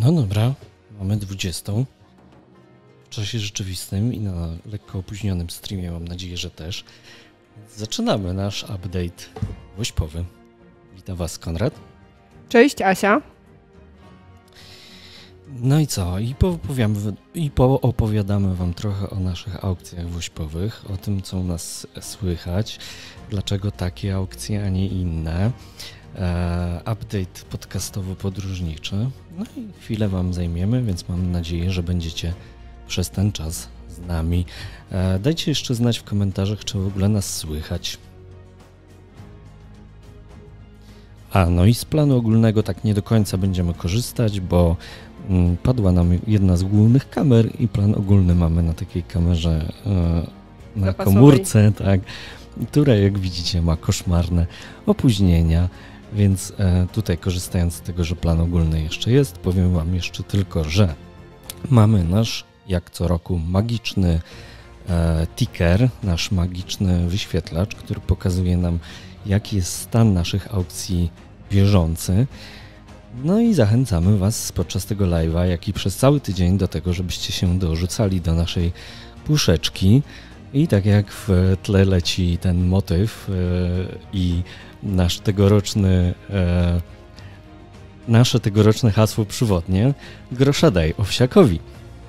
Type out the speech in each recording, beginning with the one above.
No dobra, mamy 20. W czasie rzeczywistym i na lekko opóźnionym streamie, mam nadzieję, że też. Zaczynamy nasz update wośpowy. Witam Was, Konrad. Cześć, Asia. No i co? I poopowiadamy Wam trochę o naszych aukcjach wośpowych, o tym, co u nas słychać, dlaczego takie aukcje, a nie inne. Update podcastowo-podróżniczy. No i chwilę Wam zajmiemy, więc mam nadzieję, że będziecie przez ten czas z nami. Dajcie jeszcze znać w komentarzach, czy w ogóle nas słychać. No i z planu ogólnego tak nie do końca będziemy korzystać, bo padła nam jedna z głównych kamer i plan ogólny mamy na takiej kamerze na zapasowej komórce, tak, która jak widzicie ma koszmarne opóźnienia, więc tutaj korzystając z tego, że plan ogólny jeszcze jest, powiem Wam jeszcze tylko, że mamy nasz jak co roku magiczny ticker, nasz magiczny wyświetlacz, który pokazuje nam, jaki jest stan naszych aukcji bieżący. No i zachęcamy Was podczas tego live'a, jak i przez cały tydzień do tego, żebyście się dorzucali do naszej puszeczki. I tak jak w tle leci ten motyw i nasze tegoroczne hasło przywodnie, grosza daj owsiakowi.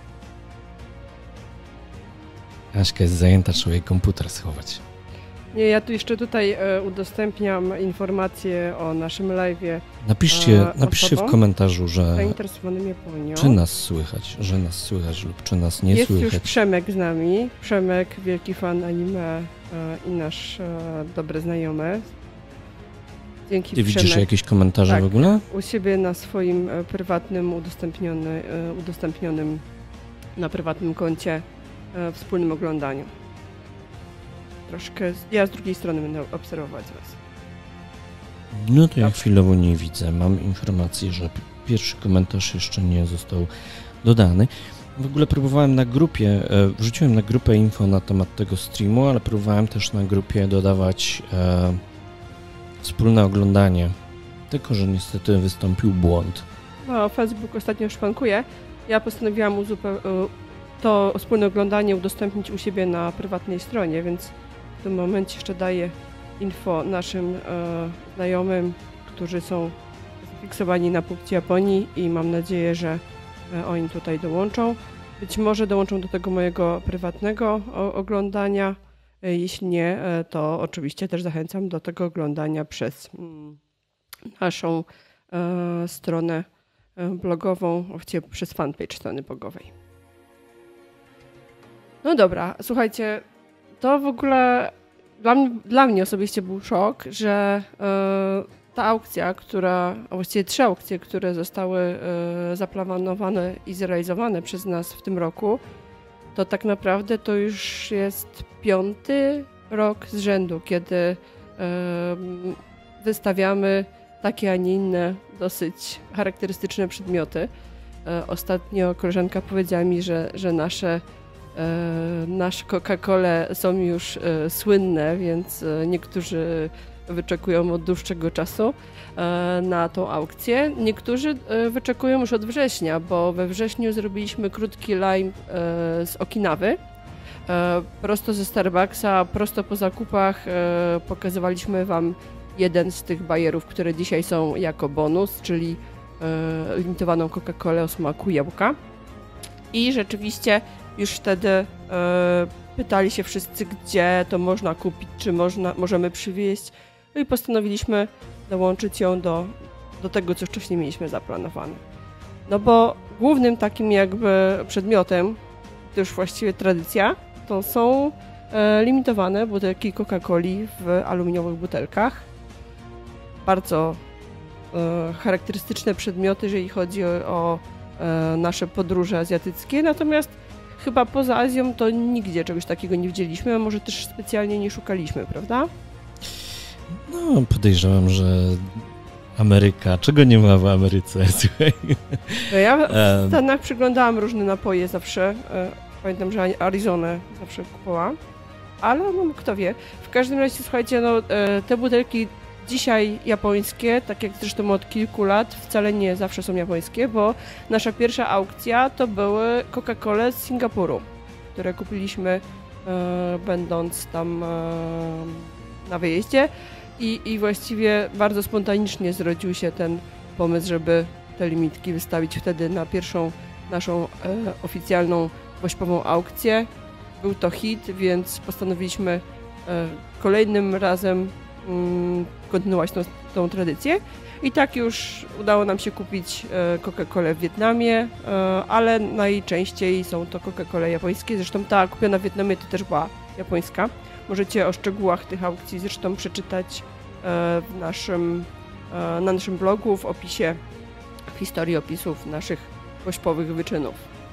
Aśka jest zajęta, trzeba jej komputer schować. Nie, ja tu jeszcze udostępniam informacje o naszym live'ie. Napiszcie w komentarzu, że zainteresowanym Japonią. Czy nas słychać, lub czy nas nie słychać. Jest już Przemek z nami. Przemek, wielki fan anime i nasz dobry znajomy. Dzięki, Ty Przemek. widzisz jakieś komentarze tak, w ogóle? U siebie na swoim prywatnym, udostępnionym na prywatnym koncie wspólnym oglądaniu. Troszkę, ja z drugiej strony będę obserwować Was. No to ja chwilowo nie widzę. Mam informację, że pierwszy komentarz jeszcze nie został dodany. W ogóle próbowałem na grupie, wrzuciłem na grupę info na temat tego streamu, ale próbowałem też na grupie dodawać wspólne oglądanie. Tylko że niestety wystąpił błąd. No, Facebook ostatnio szwankuje. Ja postanowiłam to wspólne oglądanie udostępnić u siebie na prywatnej stronie, więc w tym momencie jeszcze daję info naszym znajomym, którzy są zafiksowani na punkcie Japonii i mam nadzieję, że oni tutaj dołączą. Być może dołączą do tego mojego prywatnego oglądania. Jeśli nie, to oczywiście też zachęcam do tego oglądania przez naszą stronę blogową, właściwie przez fanpage strony blogowej. No dobra, słuchajcie, to w ogóle dla mnie osobiście był szok, że ta aukcja, a właściwie 3 aukcje, które zostały zaplanowane i zrealizowane przez nas w tym roku, to tak naprawdę to już jest 5. rok z rzędu, kiedy wystawiamy takie, a nie inne dosyć charakterystyczne przedmioty. Ostatnio koleżanka powiedziała mi, że nasze Coca-Cola są już słynne, więc niektórzy wyczekują od dłuższego czasu na tą aukcję. Niektórzy wyczekują już od września, bo we wrześniu zrobiliśmy krótki live z Okinawy. Prosto ze Starbucksa, prosto po zakupach pokazywaliśmy Wam jeden z tych bajerów, które dzisiaj są jako bonus, czyli limitowaną Coca-Colę o smaku jabłka. I rzeczywiście już wtedy pytali się wszyscy, gdzie to można kupić, czy możemy przywieźć. No i postanowiliśmy dołączyć ją do tego, co wcześniej mieliśmy zaplanowane. No bo głównym takim jakby przedmiotem, to już właściwie tradycja, to są limitowane butelki Coca-Coli w aluminiowych butelkach. Bardzo charakterystyczne przedmioty, jeżeli chodzi o nasze podróże azjatyckie, natomiast chyba poza Azją to nigdzie czegoś takiego nie widzieliśmy, a może też specjalnie nie szukaliśmy, prawda? No, podejrzewam, że Ameryka, czego nie ma w Ameryce, słuchaj. Ja w Stanach przyglądałam różne napoje zawsze, pamiętam, że Arizonę zawsze kupowałam, ale no, kto wie. W każdym razie, słuchajcie, no, te butelki dzisiaj japońskie, tak jak zresztą od kilku lat, wcale nie zawsze są japońskie, bo nasza pierwsza aukcja to były Coca-Cola z Singapuru, które kupiliśmy będąc tam na wyjeździe i właściwie bardzo spontanicznie zrodził się ten pomysł, żeby te limitki wystawić wtedy na pierwszą naszą oficjalną wośpową aukcję. Był to hit, więc postanowiliśmy kolejnym razem kontynuować tą tradycję. I tak już udało nam się kupić Coca-Colę w Wietnamie, ale najczęściej są to Coca-Cola japońskie. Zresztą ta kupiona w Wietnamie to też była japońska. Możecie o szczegółach tych aukcji zresztą przeczytać na naszym blogu w opisie, w historii opisów naszych wośpowych wyczynów.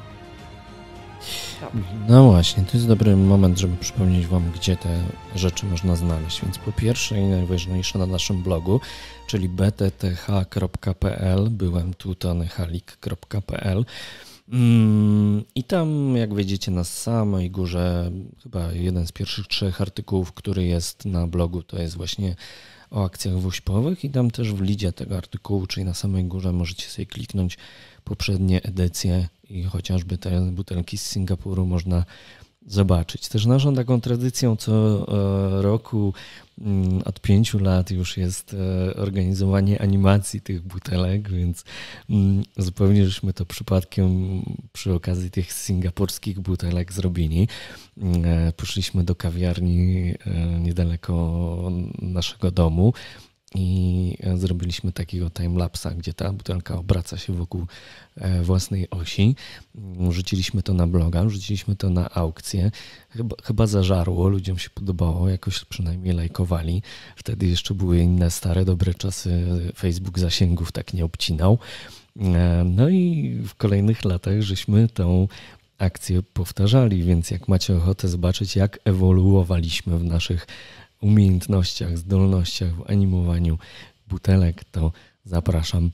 Tak. No właśnie, to jest dobry moment, żeby przypomnieć Wam, gdzie te rzeczy można znaleźć. Więc po pierwsze i najważniejsze na naszym blogu, czyli btth.pl, byłem tu tonyhalik.pl i tam, jak wejdziecie na samej górze, chyba jeden z pierwszych 3 artykułów, który jest na blogu, to jest właśnie o akcjach wośpowych i tam też w lidzie tego artykułu, czyli na samej górze możecie sobie kliknąć poprzednie edycje i chociażby te butelki z Singapuru można zobaczyć. Też naszą taką tradycją co roku od 5 lat już jest organizowanie animacji tych butelek, więc zupełnie żeśmy to przypadkiem przy okazji tych singapurskich butelek zrobili. Poszliśmy do kawiarni niedaleko naszego domu i zrobiliśmy takiego timelapsa, gdzie ta butelka obraca się wokół własnej osi. Wrzuciliśmy to na bloga, wrzuciliśmy to na aukcję. Chyba zażarło, ludziom się podobało, jakoś przynajmniej lajkowali. Wtedy jeszcze były inne stare, dobre czasy, Facebook zasięgów tak nie obcinał. No i w kolejnych latach żeśmy tą akcję powtarzali, więc jak macie ochotę zobaczyć, jak ewoluowaliśmy w naszych umiejętnościach, zdolnościach w animowaniu butelek, to zapraszam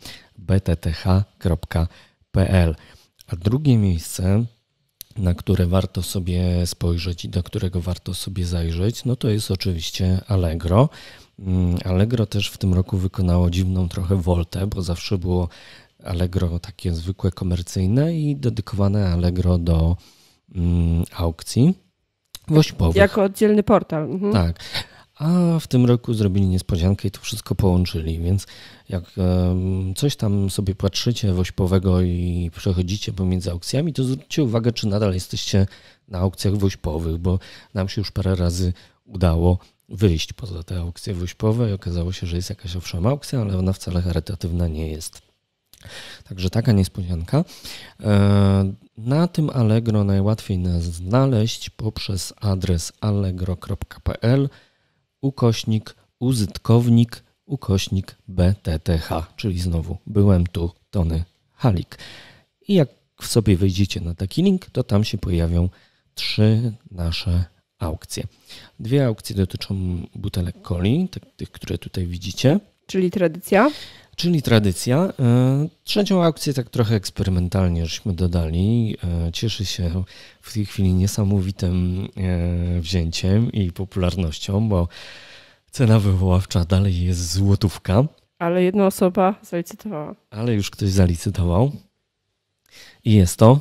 btth.pl. A drugie miejsce, na które warto sobie spojrzeć i do którego warto sobie zajrzeć, no to jest oczywiście Allegro. Allegro też w tym roku wykonało dziwną trochę woltę, bo zawsze było Allegro takie zwykłe, komercyjne i dedykowane Allegro do aukcji wośpowych. Jako oddzielny portal. Mhm. Tak. A w tym roku zrobili niespodziankę i to wszystko połączyli, więc jak coś tam sobie patrzycie wośpowego i przechodzicie pomiędzy aukcjami, to zwróćcie uwagę, czy nadal jesteście na aukcjach wośpowych, bo nam się już parę razy udało wyjść poza te aukcje wośpowe i okazało się, że jest jakaś owszem aukcja, ale ona wcale charytatywna nie jest. Także taka niespodzianka. Na tym Allegro najłatwiej nas znaleźć poprzez adres allegro.pl /użytkownik/BTTH, czyli znowu byłem tu, Tony Halik. I jak sobie wejdziecie na taki link, to tam się pojawią 3 nasze aukcje. 2 aukcje dotyczą butelek coli, tych, które tutaj widzicie. Czyli tradycja. Trzecią aukcję tak trochę eksperymentalnie żeśmy dodali. Cieszy się w tej chwili niesamowitym wzięciem i popularnością, bo cena wywoławcza dalej jest złotówka. Ale jedna osoba zalicytowała. Ale już ktoś zalicytował. I jest to?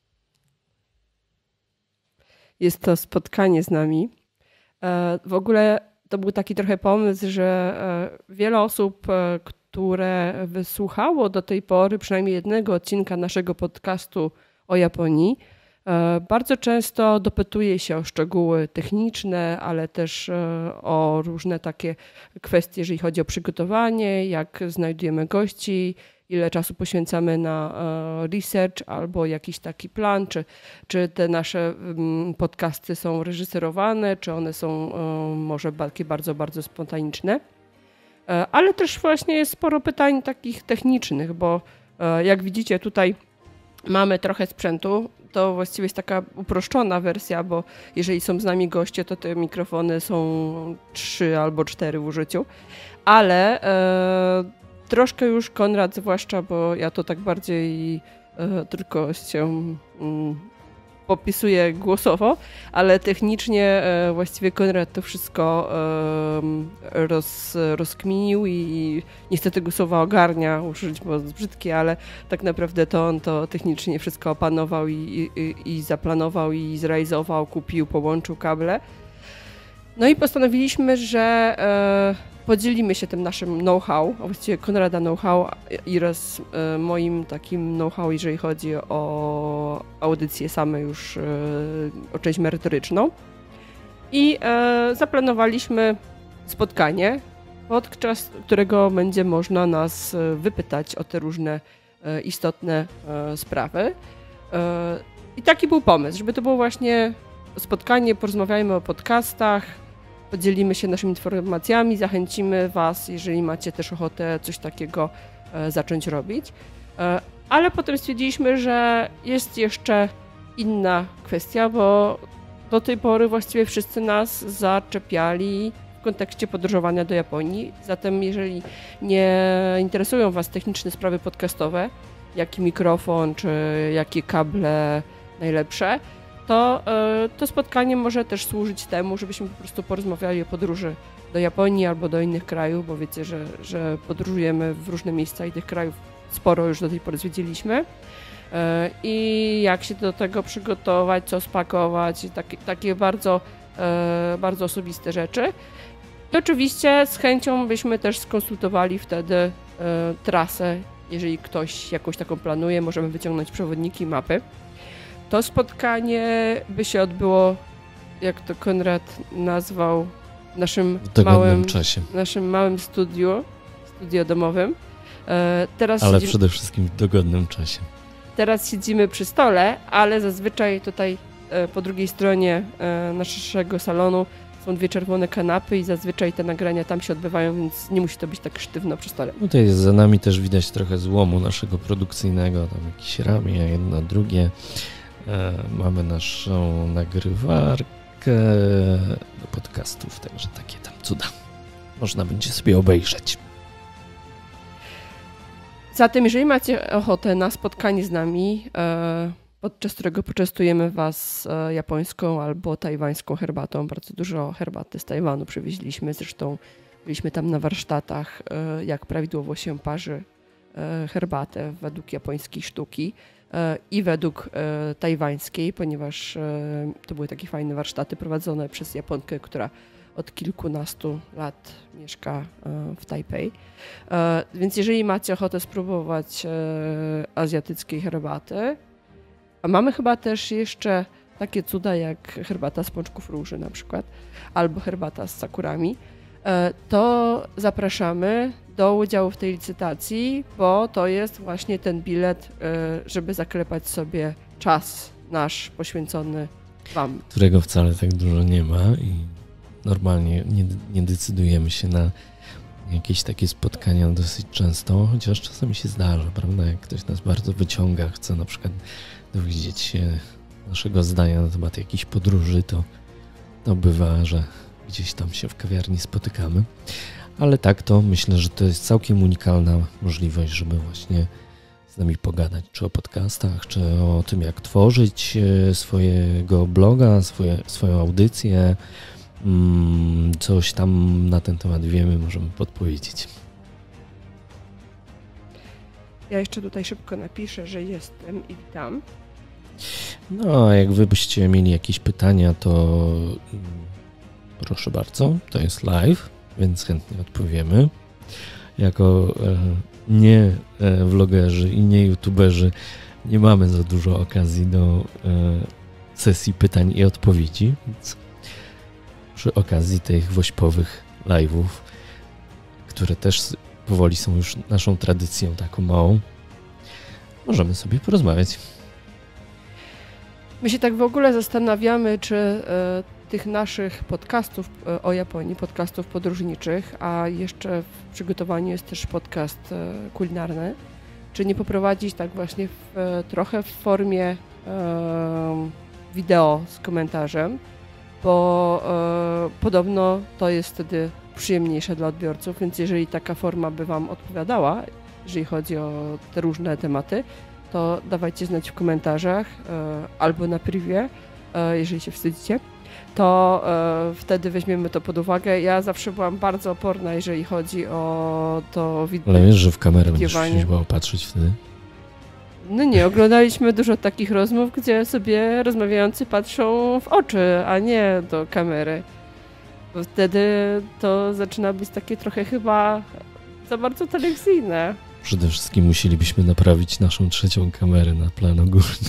Jest to spotkanie z nami. W ogóle to był taki trochę pomysł, że wiele osób, które wysłuchało do tej pory przynajmniej jednego odcinka naszego podcastu o Japonii, bardzo często dopytuje się o szczegóły techniczne, ale też o różne takie kwestie, jeżeli chodzi o przygotowanie, jak znajdujemy gości, ile czasu poświęcamy na research albo jakiś taki plan, czy te nasze podcasty są reżyserowane, czy one są może takie bardzo, bardzo spontaniczne. Ale też właśnie jest sporo pytań takich technicznych, bo jak widzicie tutaj mamy trochę sprzętu. To właściwie jest taka uproszczona wersja, bo jeżeli są z nami goście, to te mikrofony są 3 albo 4 w użyciu. Ale troszkę już Konrad zwłaszcza, bo ja to tak bardziej tylko się popisuję głosowo, ale technicznie właściwie Konrad to wszystko rozkminił i niestety tego słowa ogarnia, użyć było brzydkie, ale tak naprawdę to on to technicznie wszystko opanował i zaplanował i zrealizował, kupił, połączył kable. No i postanowiliśmy, że podzielimy się tym naszym know-how, a właściwie Konrada know-how oraz moim takim know-how, jeżeli chodzi o audycję same już, o część merytoryczną. I zaplanowaliśmy spotkanie, podczas którego będzie można nas wypytać o te różne istotne sprawy. I taki był pomysł, żeby to było właśnie spotkanie, porozmawiajmy o podcastach, podzielimy się naszymi informacjami, zachęcimy Was, jeżeli macie też ochotę coś takiego zacząć robić. Ale potem stwierdziliśmy, że jest jeszcze inna kwestia, bo do tej pory właściwie wszyscy nas zaczepiali w kontekście podróżowania do Japonii. Zatem jeżeli nie interesują Was techniczne sprawy podcastowe, jaki mikrofon czy jakie kable najlepsze, to spotkanie może też służyć temu, żebyśmy po prostu porozmawiali o podróży do Japonii albo do innych krajów, bo wiecie, że podróżujemy w różne miejsca i tych krajów sporo już do tej pory zwiedziliśmy. I jak się do tego przygotować, co spakować i takie bardzo, bardzo osobiste rzeczy. I oczywiście z chęcią byśmy też skonsultowali wtedy trasę, jeżeli ktoś jakąś taką planuje, możemy wyciągnąć przewodniki, mapy. To spotkanie by się odbyło, jak to Konrad nazwał, w naszym małym studio domowym. Ale przede wszystkim w dogodnym czasie. Teraz siedzimy przy stole, ale zazwyczaj tutaj po drugiej stronie naszego salonu są 2 czerwone kanapy i zazwyczaj te nagrania tam się odbywają, więc nie musi to być tak sztywno przy stole. Tutaj jest za nami też widać trochę złomu naszego produkcyjnego, tam jakieś ramię, jedno, drugie. Mamy naszą nagrywarkę do podcastów, także takie tam cuda. Można będzie sobie obejrzeć. Zatem, jeżeli macie ochotę na spotkanie z nami, podczas którego poczęstujemy Was japońską albo tajwańską herbatą, bardzo dużo herbaty z Tajwanu przywieźliśmy, zresztą byliśmy tam na warsztatach, jak prawidłowo się parzy herbatę według japońskiej sztuki i według tajwańskiej, ponieważ to były takie fajne warsztaty prowadzone przez Japonkę, która od kilkunastu lat mieszka w Tajpej. Więc jeżeli macie ochotę spróbować azjatyckiej herbaty, a mamy chyba też jeszcze takie cuda jak herbata z pączków róży na przykład, albo herbata z sakurami, to zapraszamy do udziału w tej licytacji, bo to jest właśnie ten bilet, żeby zaklepać sobie czas nasz poświęcony Wam. Którego wcale tak dużo nie ma i normalnie nie decydujemy się na jakieś takie spotkania dosyć często, chociaż czasami się zdarza, prawda? Jak ktoś nas bardzo wyciąga, chce na przykład dowiedzieć się naszego zdania na temat jakiejś podróży, to bywa, że gdzieś tam się w kawiarni spotykamy. Ale tak, to myślę, że to jest całkiem unikalna możliwość, żeby właśnie z nami pogadać, czy o podcastach, czy o tym, jak tworzyć swojego bloga, swoją audycję. Coś tam na ten temat wiemy, możemy podpowiedzieć. Ja jeszcze tutaj szybko napiszę, że jestem i witam. No, a jak wy byście mieli jakieś pytania, to proszę bardzo, to jest live, więc chętnie odpowiemy. Jako nie vlogerzy i nie youtuberzy nie mamy za dużo okazji do sesji pytań i odpowiedzi, więc przy okazji tych wośpowych live'ów, które też powoli są już naszą tradycją taką małą, możemy sobie porozmawiać. My się tak w ogóle zastanawiamy, czy tych naszych podcastów o Japonii, podcastów podróżniczych, a jeszcze w przygotowaniu jest też podcast kulinarny, czy nie poprowadzić tak właśnie trochę w formie wideo z komentarzem, bo podobno to jest wtedy przyjemniejsze dla odbiorców, więc jeżeli taka forma by Wam odpowiadała, jeżeli chodzi o te różne tematy, to dawajcie znać w komentarzach albo na privie, jeżeli się wstydzicie. To wtedy weźmiemy to pod uwagę. Ja zawsze byłam bardzo oporna, jeżeli chodzi o to Ale wiesz, że w kamerę będziesz chciała patrzeć wtedy? No nie, oglądaliśmy dużo takich rozmów, gdzie sobie rozmawiający patrzą w oczy, a nie do kamery. Bo wtedy to zaczyna być takie trochę chyba za bardzo telewizyjne. Przede wszystkim musielibyśmy naprawić naszą trzecią kamerę na plan ogólny.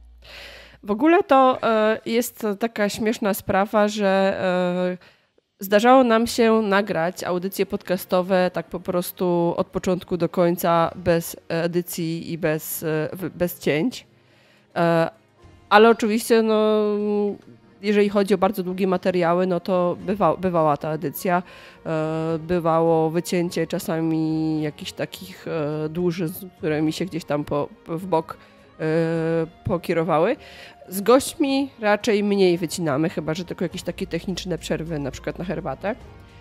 W ogóle to jest taka śmieszna sprawa, że zdarzało nam się nagrać audycje podcastowe tak po prostu od początku do końca, bez edycji i bez cięć. Ale oczywiście, no, jeżeli chodzi o bardzo długie materiały, no to bywała ta edycja. Bywało wycięcie czasami jakichś takich dłużyzn, które mi się gdzieś tam w bok pokierowały. Z gośćmi raczej mniej wycinamy, chyba że tylko jakieś takie techniczne przerwy, na przykład na herbatę.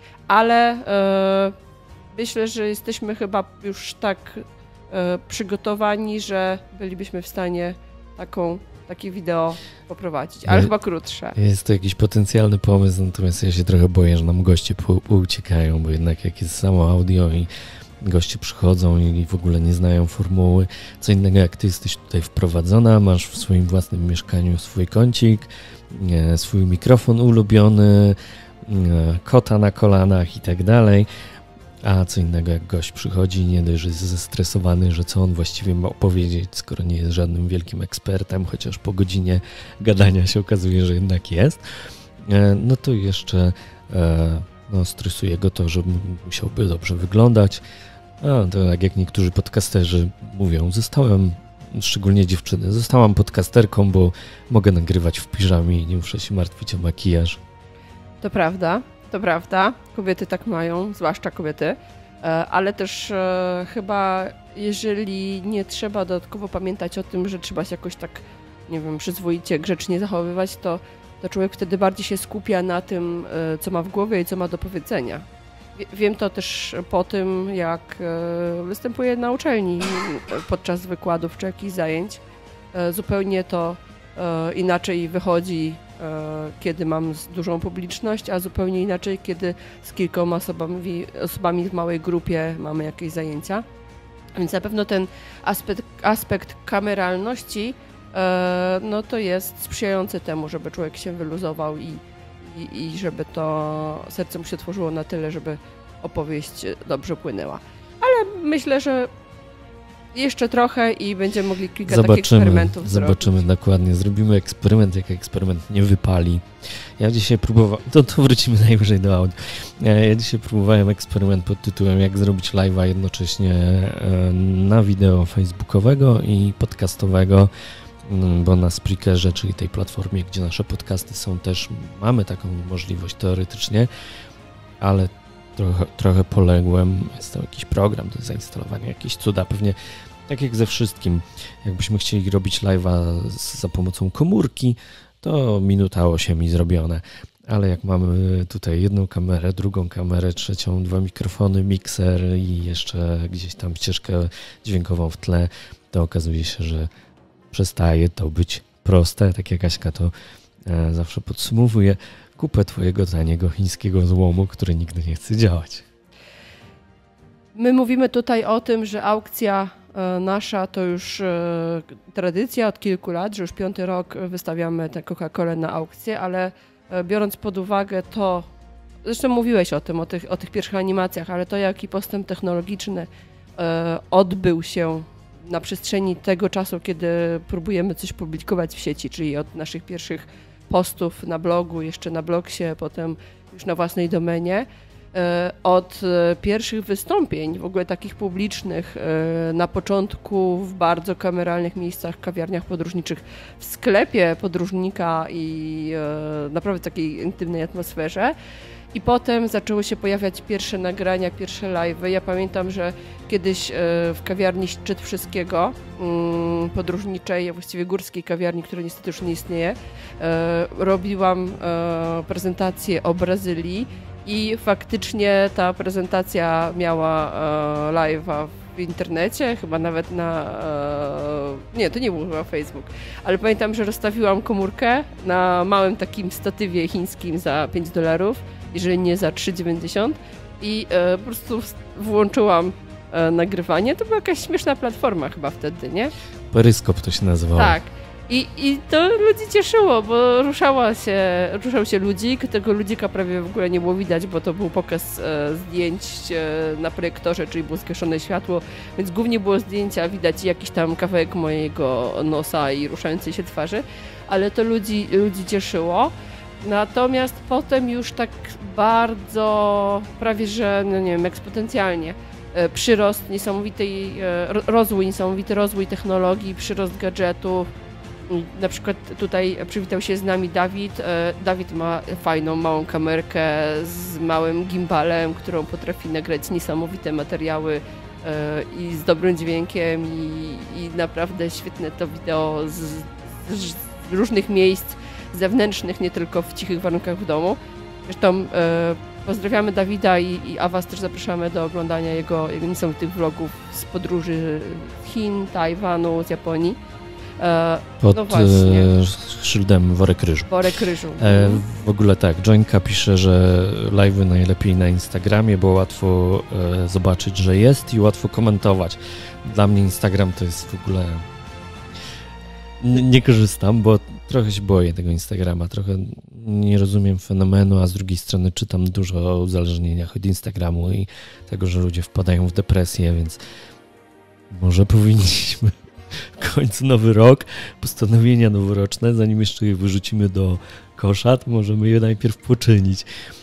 Ale myślę, że jesteśmy chyba już tak przygotowani, że bylibyśmy w stanie takie wideo poprowadzić, ale chyba krótsze. Jest to jakiś potencjalny pomysł, natomiast ja się trochę boję, że nam goście pouciekają, bo jednak jak jest samo audio i goście przychodzą i w ogóle nie znają formuły. Co innego jak ty jesteś tutaj wprowadzona, masz w swoim własnym mieszkaniu swój kącik, swój mikrofon ulubiony, kota na kolanach i tak dalej. A co innego jak gość przychodzi, nie dość, że jest zestresowany, że co on właściwie ma opowiedzieć, skoro nie jest żadnym wielkim ekspertem, chociaż po godzinie gadania się okazuje, że jednak jest. No to jeszcze stresuje go to, że musiałby dobrze wyglądać. To tak jak niektórzy podcasterzy mówią, szczególnie dziewczyny, zostałam podcasterką, bo mogę nagrywać w piżamie i nie muszę się martwić o makijaż. To prawda. Kobiety tak mają, zwłaszcza kobiety, ale też chyba jeżeli nie trzeba dodatkowo pamiętać o tym, że trzeba się jakoś tak, nie wiem, przyzwoicie, grzecznie zachowywać, to człowiek wtedy bardziej się skupia na tym, co ma w głowie i co ma do powiedzenia. Wiem to też po tym, jak występuję na uczelni podczas wykładów czy jakichś zajęć. Zupełnie to inaczej wychodzi, kiedy mam dużą publiczność, a zupełnie inaczej, kiedy z kilkoma osobami w małej grupie mamy jakieś zajęcia. Więc na pewno ten aspekt kameralności no to jest sprzyjający temu, żeby człowiek się wyluzował i żeby to serce mu się otworzyło na tyle, żeby opowieść dobrze płynęła. Ale myślę, że jeszcze trochę i będziemy mogli kilka takich eksperymentów zrobić. Zobaczymy dokładnie. Zrobimy eksperyment, jak eksperyment nie wypali. Ja dzisiaj próbowałem, to wrócimy najwyżej do audio. Ja dzisiaj próbowałem eksperyment pod tytułem jak zrobić live'a jednocześnie na wideo facebookowego i podcastowego, bo na Spreakerze, czyli tej platformie, gdzie nasze podcasty są, też mamy taką możliwość teoretycznie, ale trochę poległem. Jest to jakiś program do zainstalowania, jakieś cuda. Pewnie tak jak ze wszystkim, jakbyśmy chcieli robić live'a za pomocą komórki, to minuta 8 i zrobione. Ale jak mamy tutaj jedną kamerę, drugą kamerę, trzecią, 2 mikrofony, mikser i jeszcze gdzieś tam ścieżkę dźwiękową w tle, to okazuje się, że przestaje to być proste. Tak jak Aśka to zawsze podsumowuje. Kupę twojego taniego chińskiego złomu, który nigdy nie chce działać. My mówimy tutaj o tym, że aukcja nasza to już tradycja od kilku lat, że już 5. rok wystawiamy tę Coca-Colę na aukcję, ale biorąc pod uwagę to, zresztą mówiłeś o tym, o tych pierwszych animacjach, ale to jaki postęp technologiczny odbył się na przestrzeni tego czasu, kiedy próbujemy coś publikować w sieci, czyli od naszych pierwszych postów na blogu, jeszcze na blogsie, potem już na własnej domenie, od pierwszych wystąpień, w ogóle takich publicznych, na początku w bardzo kameralnych miejscach, kawiarniach podróżniczych, w sklepie podróżnika i naprawdę takiej intymnej atmosferze. I potem zaczęły się pojawiać pierwsze nagrania, pierwsze live'y. Ja pamiętam, że kiedyś w kawiarni Szczyt Wszystkiego, podróżniczej, a właściwie górskiej kawiarni, która niestety już nie istnieje, robiłam prezentację o Brazylii i faktycznie ta prezentacja miała live'a w internecie, chyba nawet nie, to nie był chyba Facebook, ale pamiętam, że rozstawiłam komórkę na małym takim statywie chińskim za $5, jeżeli nie za $3,90 i po prostu włączyłam nagrywanie. To była jakaś śmieszna platforma chyba wtedy, nie? Peryskop to się nazywało. Tak. I to ludzi cieszyło, bo ruszał się ludzik. Tego ludzika prawie w ogóle nie było widać, bo to był pokaz zdjęć na projektorze, czyli było zgaszone światło, więc głównie było zdjęcia, widać jakiś tam kawałek mojego nosa i ruszającej się twarzy, ale to ludzi cieszyło. Natomiast potem już tak bardzo, prawie że, no nie wiem, eksponencjalnie, niesamowity rozwój technologii, przyrost gadżetów. Na przykład tutaj przywitał się z nami Dawid. Dawid ma fajną, małą kamerkę z małym gimbalem, którą potrafi nagrać niesamowite materiały i z dobrym dźwiękiem i naprawdę świetne to wideo z różnych miejsc zewnętrznych, nie tylko w cichych warunkach w domu. Zresztą pozdrawiamy Dawida a was też zapraszamy do oglądania jego niesamowitych vlogów z podróży z Chin, Tajwanu, z Japonii. Pod szyldem Worek Ryżu. Worek Ryżu. W ogóle tak, Joinka pisze, że live'y najlepiej na Instagramie, bo łatwo zobaczyć, że jest i łatwo komentować. Dla mnie Instagram to jest w ogóle... Nie korzystam, bo trochę się boję tego Instagrama, trochę nie rozumiem fenomenu, a z drugiej strony czytam dużo o uzależnieniach od Instagramu i tego, że ludzie wpadają w depresję, więc może powinniśmy w końcu nowy rok, postanowienia noworoczne, zanim jeszcze je wyrzucimy do kosza, to możemy je najpierw poczynić.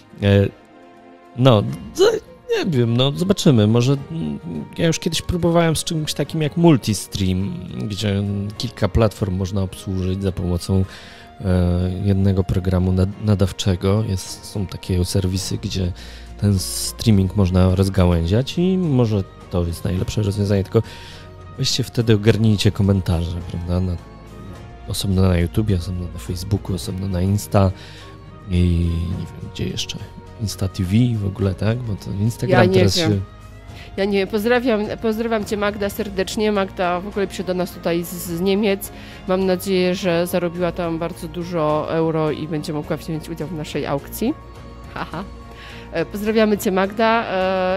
Nie wiem, zobaczymy. Może ja już kiedyś próbowałem z czymś takim jak Multistream, gdzie kilka platform można obsłużyć za pomocą jednego programu nadawczego. Są takie serwisy, gdzie ten streaming można rozgałęziać i może to jest najlepsze rozwiązanie, tylko weźcie wtedy ogarnijcie komentarze, prawda? Osobno na YouTubie, osobno na Facebooku, osobno na Insta i nie wiem, gdzie jeszcze. Insta TV w ogóle, tak? Bo to Instagram teraz się... Ja nie, pozdrawiam Cię Magda serdecznie. Magda w ogóle przyszła do nas tutaj z Niemiec. Mam nadzieję, że zarobiła tam bardzo dużo euro i będzie mogła wziąć udział w naszej aukcji. Haha. Pozdrawiamy Cię Magda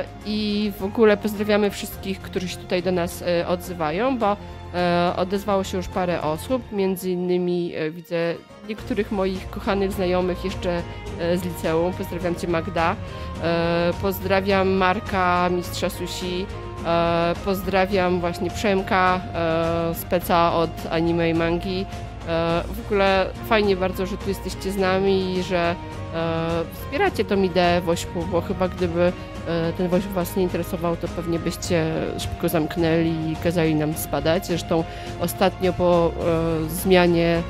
i w ogóle pozdrawiamy wszystkich, którzy się tutaj do nas odzywają, bo odezwało się już parę osób, między innymi widzę niektórych moich kochanych znajomych jeszcze z liceum. Pozdrawiam Cię Magda, pozdrawiam Marka, mistrza sushi, pozdrawiam właśnie Przemka, speca od anime i mangi. W ogóle fajnie bardzo, że tu jesteście z nami i że wspieracie tą ideę Wośpu, bo chyba gdyby ten Wośp was nie interesował, to pewnie byście szybko zamknęli i kazali nam spadać. Zresztą ostatnio po zmianie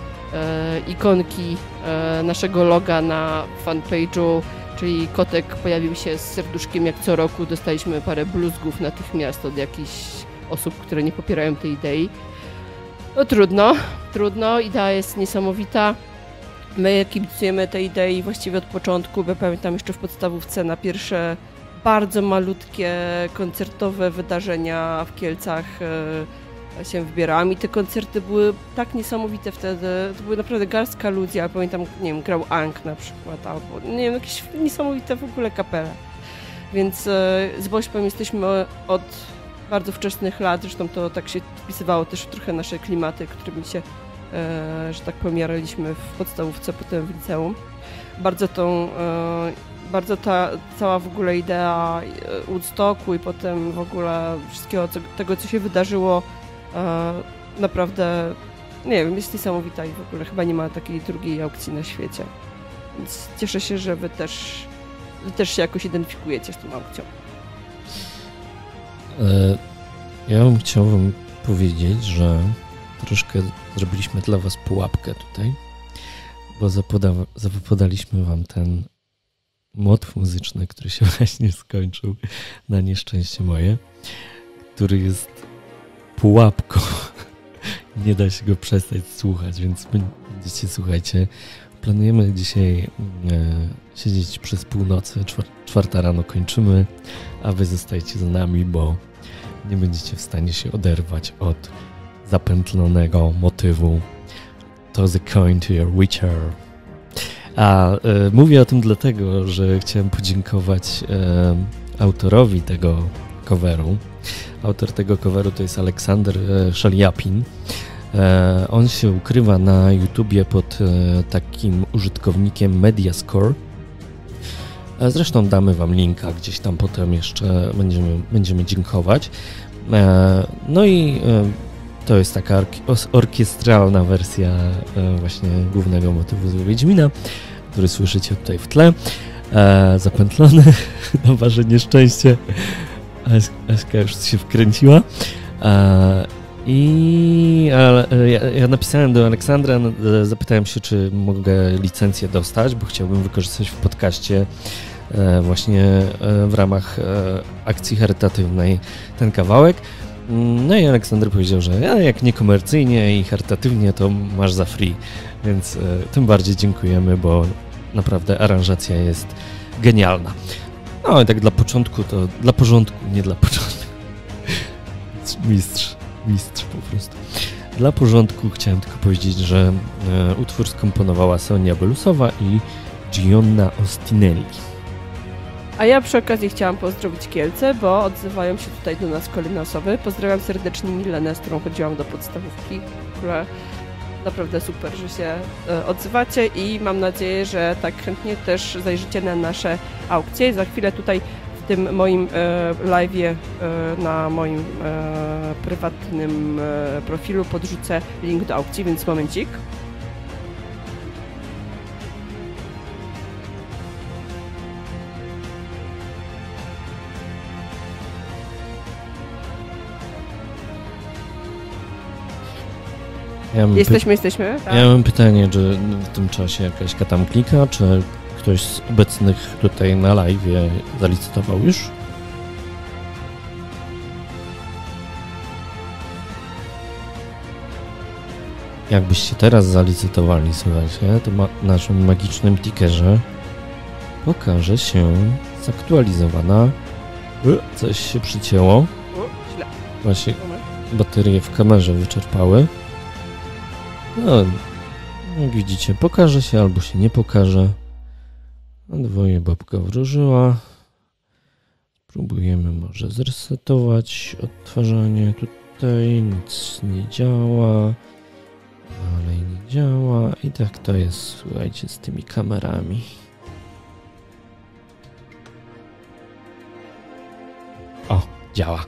ikonki naszego loga na fanpage'u, czyli kotek pojawił się z serduszkiem jak co roku, dostaliśmy parę bluzgów natychmiast od jakichś osób, które nie popierają tej idei. No trudno, idea jest niesamowita. My kibicujemy tej idei właściwie od początku, bo pamiętam jeszcze w podstawówce na pierwsze bardzo malutkie koncertowe wydarzenia w Kielcach się wybierałam i te koncerty były tak niesamowite wtedy, to były naprawdę garstka ludzi, ale pamiętam, nie wiem, grał Ang na przykład, albo nie wiem, jakieś niesamowite w ogóle kapele. Więc z Wośpem jesteśmy od bardzo wczesnych lat, zresztą to tak się wpisywało też w trochę nasze klimaty, którymi się, że tak pomieraliśmy w podstawówce, potem w liceum. Bardzo ta cała w ogóle idea Woodstocku i potem w ogóle wszystkiego tego, co się wydarzyło, naprawdę, nie wiem, jest niesamowita i w ogóle chyba nie ma takiej drugiej aukcji na świecie. Więc cieszę się, że wy też się jakoś identyfikujecie z tą aukcją. Ja bym chciał wam powiedzieć, że troszkę zrobiliśmy dla was pułapkę tutaj, bo zapodaliśmy wam ten motyw muzyczny, który się właśnie skończył, na nieszczęście moje, który jest pułapką. Nie da się go przestać słuchać, więc będziecie, słuchajcie, planujemy dzisiaj siedzieć przez północy, 4 rano kończymy, a wy zostajecie z nami, bo nie będziecie w stanie się oderwać od zapętlonego motywu Toss a coin to your witcher. Mówię o tym dlatego, że chciałem podziękować autorowi tego coveru. Autor tego coveru to jest Aleksander Szaliapin. On się ukrywa na YouTubie pod takim użytkownikiem Mediascore. Zresztą damy wam linka, gdzieś tam potem jeszcze będziemy dziękować. No i to jest taka orkiestralna wersja właśnie głównego motywu z Wiedźmina, który słyszycie tutaj w tle. Zapętlony, na wasze nieszczęście. Aśka już się wkręciła. Ja napisałem do Aleksandra, zapytałem się, czy mogę licencję dostać, bo chciałbym wykorzystać w podcaście właśnie w ramach akcji charytatywnej ten kawałek. No i Aleksander powiedział, że jak niekomercyjnie i charytatywnie, to masz za free, więc tym bardziej dziękujemy, bo naprawdę aranżacja jest genialna. No i tak dla początku, to dla porządku, nie dla początku. Mistrz po prostu. Dla porządku chciałem tylko powiedzieć, że utwór skomponowała Sonia Belusowa i Gionna Ostinelli. A ja przy okazji chciałam pozdrowić Kielce, bo odzywają się tutaj do nas kolejne osoby. Pozdrawiam serdecznie Milenę, z którą chodziłam do podstawówki, która naprawdę super, że się odzywacie i mam nadzieję, że tak chętnie też zajrzycie na nasze aukcje. Za chwilę tutaj w tym moim live'ie na moim prywatnym profilu podrzucę link do aukcji, więc momencik. Jesteśmy. Tak? Ja mam pytanie, czy w tym czasie jakaś tam klika, czy ktoś z obecnych tutaj na live zalicytował już? Jakbyście teraz zalicytowali, słuchajcie, to na naszym magicznym tickerze pokaże się zaktualizowana. Coś się przycięło. Źle. Właśnie baterie w kamerze wyczerpały. No, jak widzicie, pokaże się albo się nie pokaże. A dwoje babka wróżyła. Spróbujemy może zresetować odtwarzanie. Tutaj nic nie działa. Dalej nie działa. I tak to jest, słuchajcie, z tymi kamerami. O, działa.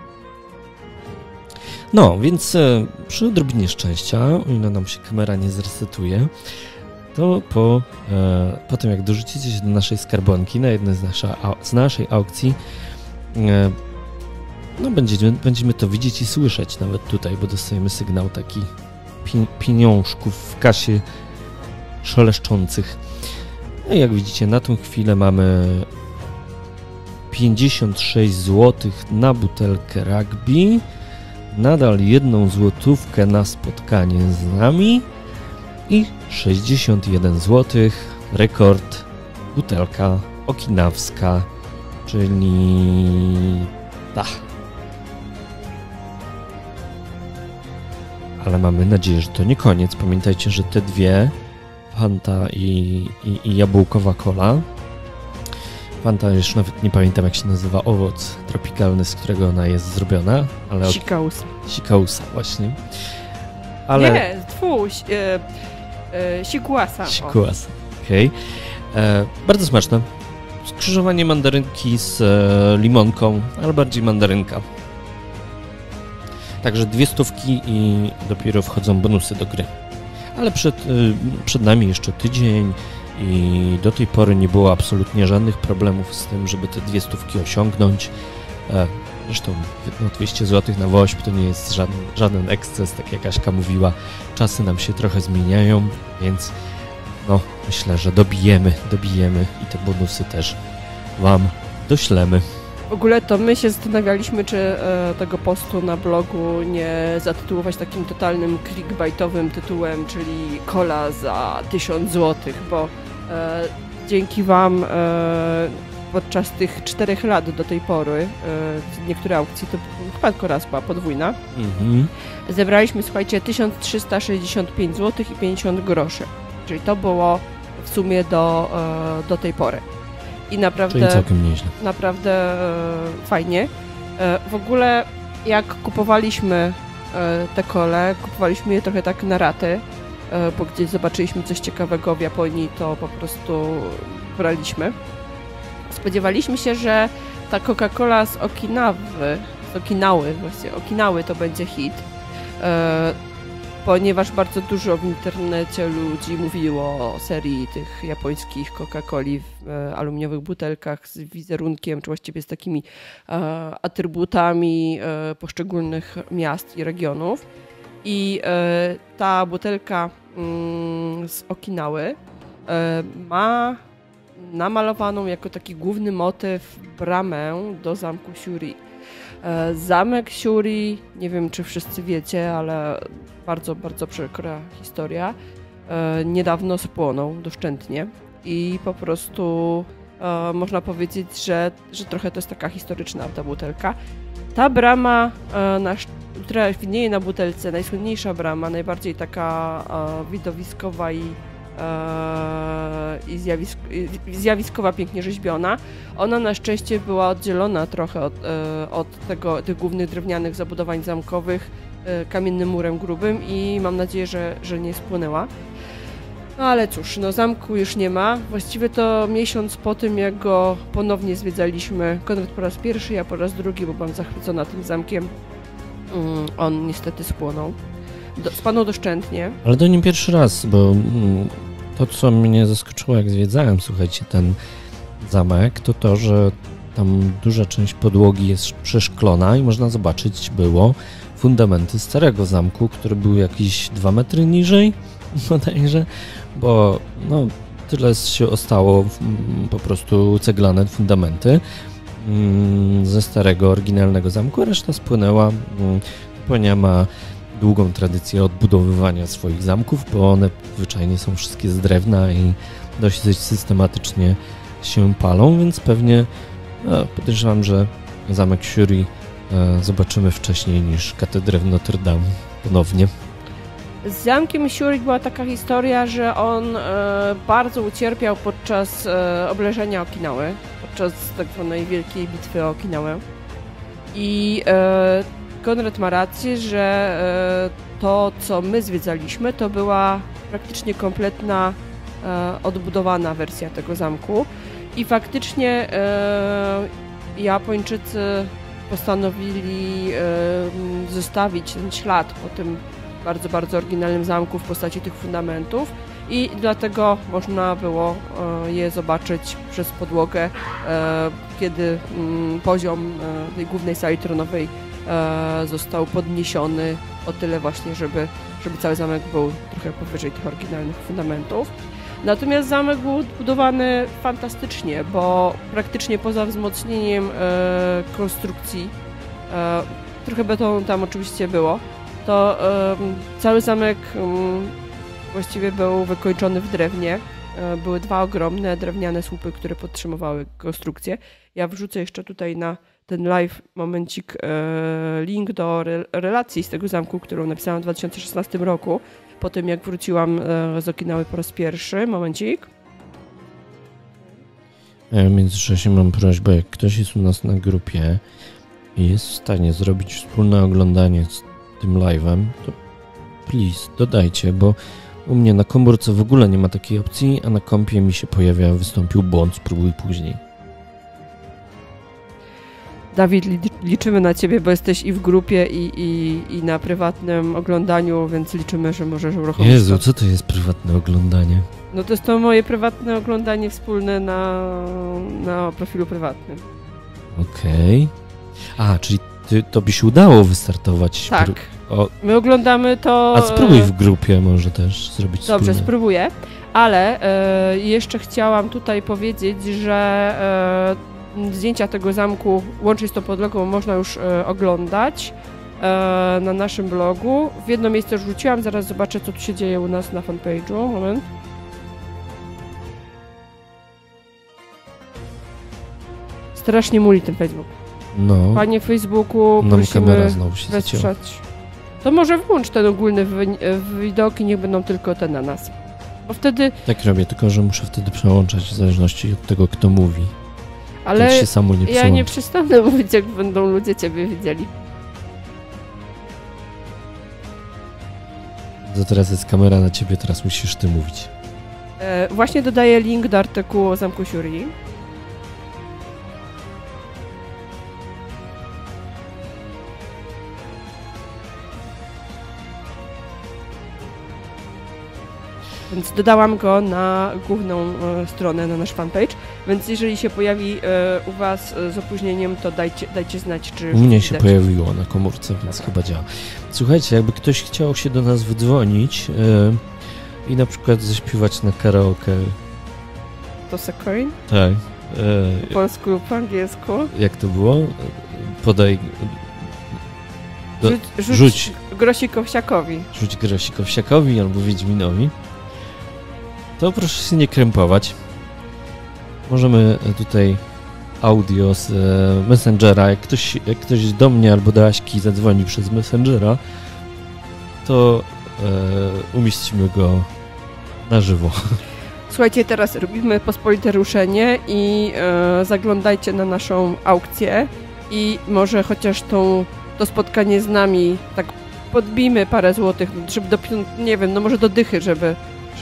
No, więc przy odrobinie szczęścia, o ile nam się kamera nie zresetuje, to po tym jak dorzucicie się do naszej skarbonki na jednej z naszej aukcji, no będziemy to widzieć i słyszeć nawet tutaj, bo dostajemy sygnał taki pieniążków w kasie szeleszczących. No i jak widzicie, na tą chwilę mamy 56 zł na butelkę rugby. Nadal 1 złotówkę na spotkanie z nami i 61 zł, rekord, butelka okinawska, czyli ta. Ale mamy nadzieję, że to nie koniec. Pamiętajcie, że te dwie, Fanta i jabłkowa cola. Fanta, już nawet nie pamiętam jak się nazywa owoc tropikalny, z którego ona jest zrobiona. Ale Sikausa właśnie. Ale... Nie, sikuasa. Sikuasa, okej. Bardzo smaczne. Skrzyżowanie mandarynki z limonką, ale bardziej mandarynka. Także 200 i dopiero wchodzą bonusy do gry. Ale przed nami jeszcze tydzień i do tej pory nie było absolutnie żadnych problemów z tym, żeby te 200 osiągnąć. Zresztą 200 zł na WOŚP to nie jest żaden eksces, tak jak Aśka mówiła. Czasy nam się trochę zmieniają, więc no, myślę, że dobijemy i te bonusy też wam doślemy. W ogóle to my się zastanawialiśmy, czy tego postu na blogu nie zatytułować takim totalnym clickbaitowym tytułem, czyli cola za 1000 zł, bo dzięki wam podczas tych 4 lat do tej pory, niektóre aukcje to chyba tylko raz była podwójna, zebraliśmy, słuchajcie, 1365 zł i 50 groszy. Czyli to było w sumie do tej pory. I naprawdę, czyli całkiem nieźle. Naprawdę fajnie. W ogóle jak kupowaliśmy te kole, kupowaliśmy je trochę tak na raty, bo gdzieś zobaczyliśmy coś ciekawego w Japonii, to po prostu braliśmy. Spodziewaliśmy się, że ta Coca-Cola z Okinawy to będzie hit, ponieważ bardzo dużo w internecie ludzi mówiło o serii tych japońskich Coca-Coli w aluminiowych butelkach z wizerunkiem, czy właściwie z takimi atrybutami poszczególnych miast i regionów. I ta butelka z Okinawy ma namalowaną jako taki główny motyw bramę do zamku Shuri. Zamek Shuri, nie wiem czy wszyscy wiecie, ale bardzo, bardzo przykra historia, niedawno spłonął doszczętnie i po prostu można powiedzieć, że trochę to jest taka historyczna ta butelka. Ta brama, która widnieje na butelce, najsłynniejsza brama, najbardziej taka widowiskowa i zjawiskowa, pięknie rzeźbiona. Ona na szczęście była oddzielona trochę od tych głównych drewnianych zabudowań zamkowych kamiennym murem grubym i mam nadzieję, że nie spłonęła. No ale cóż, no zamku już nie ma. Właściwie to miesiąc po tym, jak go ponownie zwiedzaliśmy, Konrad po raz pierwszy, ja po raz drugi, bo byłam zachwycona tym zamkiem, on niestety spłonął. Spłonął doszczętnie. Ale to nie pierwszy raz, bo to, co mnie zaskoczyło, jak zwiedzałem, słuchajcie, ten zamek, to, że tam duża część podłogi jest przeszklona i można zobaczyć było fundamenty starego zamku, który był jakieś 2 metry niżej, bodajże, bo no, tyle się ostało po prostu ceglane fundamenty ze starego, oryginalnego zamku, reszta spłynęła. Japonia ma długą tradycję odbudowywania swoich zamków, bo one zwyczajnie są wszystkie z drewna i dość systematycznie się palą, więc pewnie podejrzewam, że zamek Shuri zobaczymy wcześniej niż katedrę w Notre Dame ponownie. Z zamkiem Shuri była taka historia, że on bardzo ucierpiał podczas obleżenia Okinawy, podczas tak zwanej wielkiej bitwy o Okinawę. I Konrad ma rację, że to, co my zwiedzaliśmy, to była praktycznie kompletna, odbudowana wersja tego zamku. I faktycznie Japończycy postanowili zostawić ten ślad po tym bardzo, bardzo oryginalnym zamku w postaci tych fundamentów i dlatego można było je zobaczyć przez podłogę, kiedy poziom tej głównej sali tronowej został podniesiony o tyle właśnie, żeby cały zamek był trochę powyżej tych oryginalnych fundamentów. Natomiast zamek był budowany fantastycznie, bo praktycznie poza wzmocnieniem konstrukcji, trochę betonu tam oczywiście było, to cały zamek właściwie był wykończony w drewnie. Były 2 ogromne drewniane słupy, które podtrzymywały konstrukcję. Ja wrzucę jeszcze tutaj na ten live momencik link do relacji z tego zamku, którą napisałam w 2016 roku, po tym jak wróciłam z Okinawy po raz pierwszy. Momencik. Ja w międzyczasie mam prośbę, jak ktoś jest u nas na grupie i jest w stanie zrobić wspólne oglądanie z tym live'em, to please, dodajcie, bo u mnie na komórce w ogóle nie ma takiej opcji, a na kompie mi się pojawia, wystąpił błąd, spróbuj później. Dawid, liczymy na ciebie, bo jesteś i w grupie, i na prywatnym oglądaniu, więc liczymy, że możesz uruchomić. Jezu, co to jest prywatne oglądanie? No to jest to moje prywatne oglądanie wspólne na profilu prywatnym. Okej. A, czyli to by się udało wystartować. Tak. My oglądamy to... A spróbuj w grupie może też zrobić Dobrze, wspólnie. spróbuję, ale jeszcze chciałam tutaj powiedzieć, że zdjęcia tego zamku łącznie z tą podlogą można już oglądać na naszym blogu. W jedno miejsce już wrzuciłam, zaraz zobaczę, co tu się dzieje u nas na fanpage'u. Moment. Strasznie muli ten Facebook. No. Panie Facebooku, Nam kamera prosimy znowu się zacięła. wesprzeć. To może włącz ten ogólny widok i niech będą tylko te na nas. Bo wtedy... Tak robię, tylko że muszę wtedy przełączać w zależności od tego, kto mówi. Ale to się samo nie ja nie przestanę mówić, jak będą ludzie ciebie widzieli. To teraz jest kamera na ciebie, teraz musisz ty mówić. Właśnie dodaję link do artykułu o Zamku Shuri. Więc dodałam go na główną stronę, na nasz fanpage, więc jeżeli się pojawi u was z opóźnieniem, to dajcie znać, czy... U mnie się pojawiło na komórce, więc chyba działa. Słuchajcie, jakby ktoś chciał się do nas wydzwonić i na przykład zaśpiewać na karaoke... To Secoin? Tak. Po polsku lub po angielsku? Jak to było? Podaj... Rzuć grosik owsiakowi. Rzuć grosik owsiakowi albo Wiedźminowi. To proszę się nie krępować. Możemy tutaj audio z Messengera. Jak ktoś do mnie albo do Aśki zadzwoni przez Messengera, to umieścimy go na żywo. Słuchajcie, teraz robimy pospolite ruszenie i zaglądajcie na naszą aukcję i może chociaż to spotkanie z nami tak podbijmy parę złotych, żeby nie wiem, no może do dychy, żeby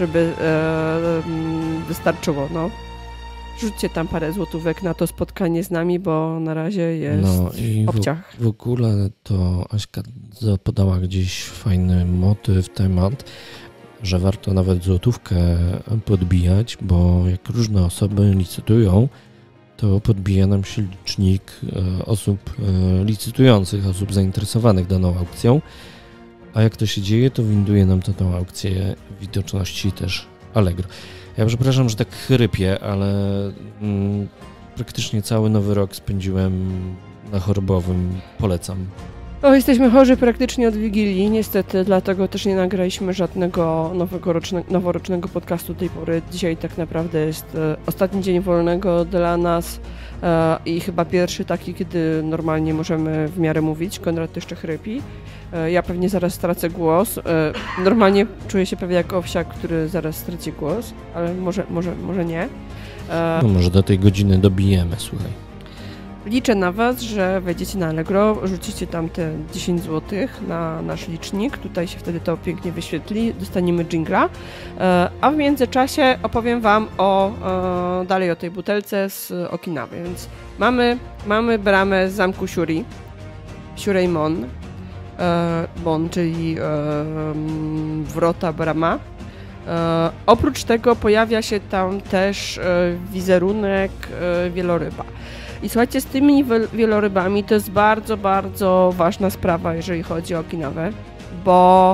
wystarczyło, no. Rzućcie tam parę złotówek na to spotkanie z nami, bo na razie jest w obciach. W ogóle to Aśka podała gdzieś fajny motyw, temat, że warto nawet złotówkę podbijać, bo jak różne osoby licytują, to podbija nam się licznik osób licytujących, osób zainteresowanych daną aukcją. A jak to się dzieje, to winduje nam to tą aukcję widoczności też Allegro. Ja przepraszam, że tak chrypię, ale praktycznie cały nowy rok spędziłem na chorobowym. Polecam. Jesteśmy chorzy praktycznie od Wigilii, niestety, dlatego też nie nagraliśmy żadnego noworocznego podcastu do tej pory. Dzisiaj tak naprawdę jest ostatni dzień wolnego dla nas i chyba pierwszy taki, kiedy normalnie możemy w miarę mówić. Konrad jeszcze chrypi. Ja pewnie zaraz stracę głos. Normalnie czuję się prawie jak owsiak, który zaraz straci głos, ale może nie. No może do tej godziny dobijemy, słuchaj. Liczę na was, że wejdziecie na Allegro, rzucicie tam te 10 zł na nasz licznik, tutaj się wtedy to pięknie wyświetli, dostaniemy dżingla, a w międzyczasie opowiem wam dalej o tej butelce z Okinawy, więc mamy bramę z Zamku Shuri, Shureimon, Bon, czyli wrota brama. Oprócz tego pojawia się tam też wizerunek wieloryba. I słuchajcie, z tymi wielorybami to jest bardzo, bardzo ważna sprawa, jeżeli chodzi o Okinawę, bo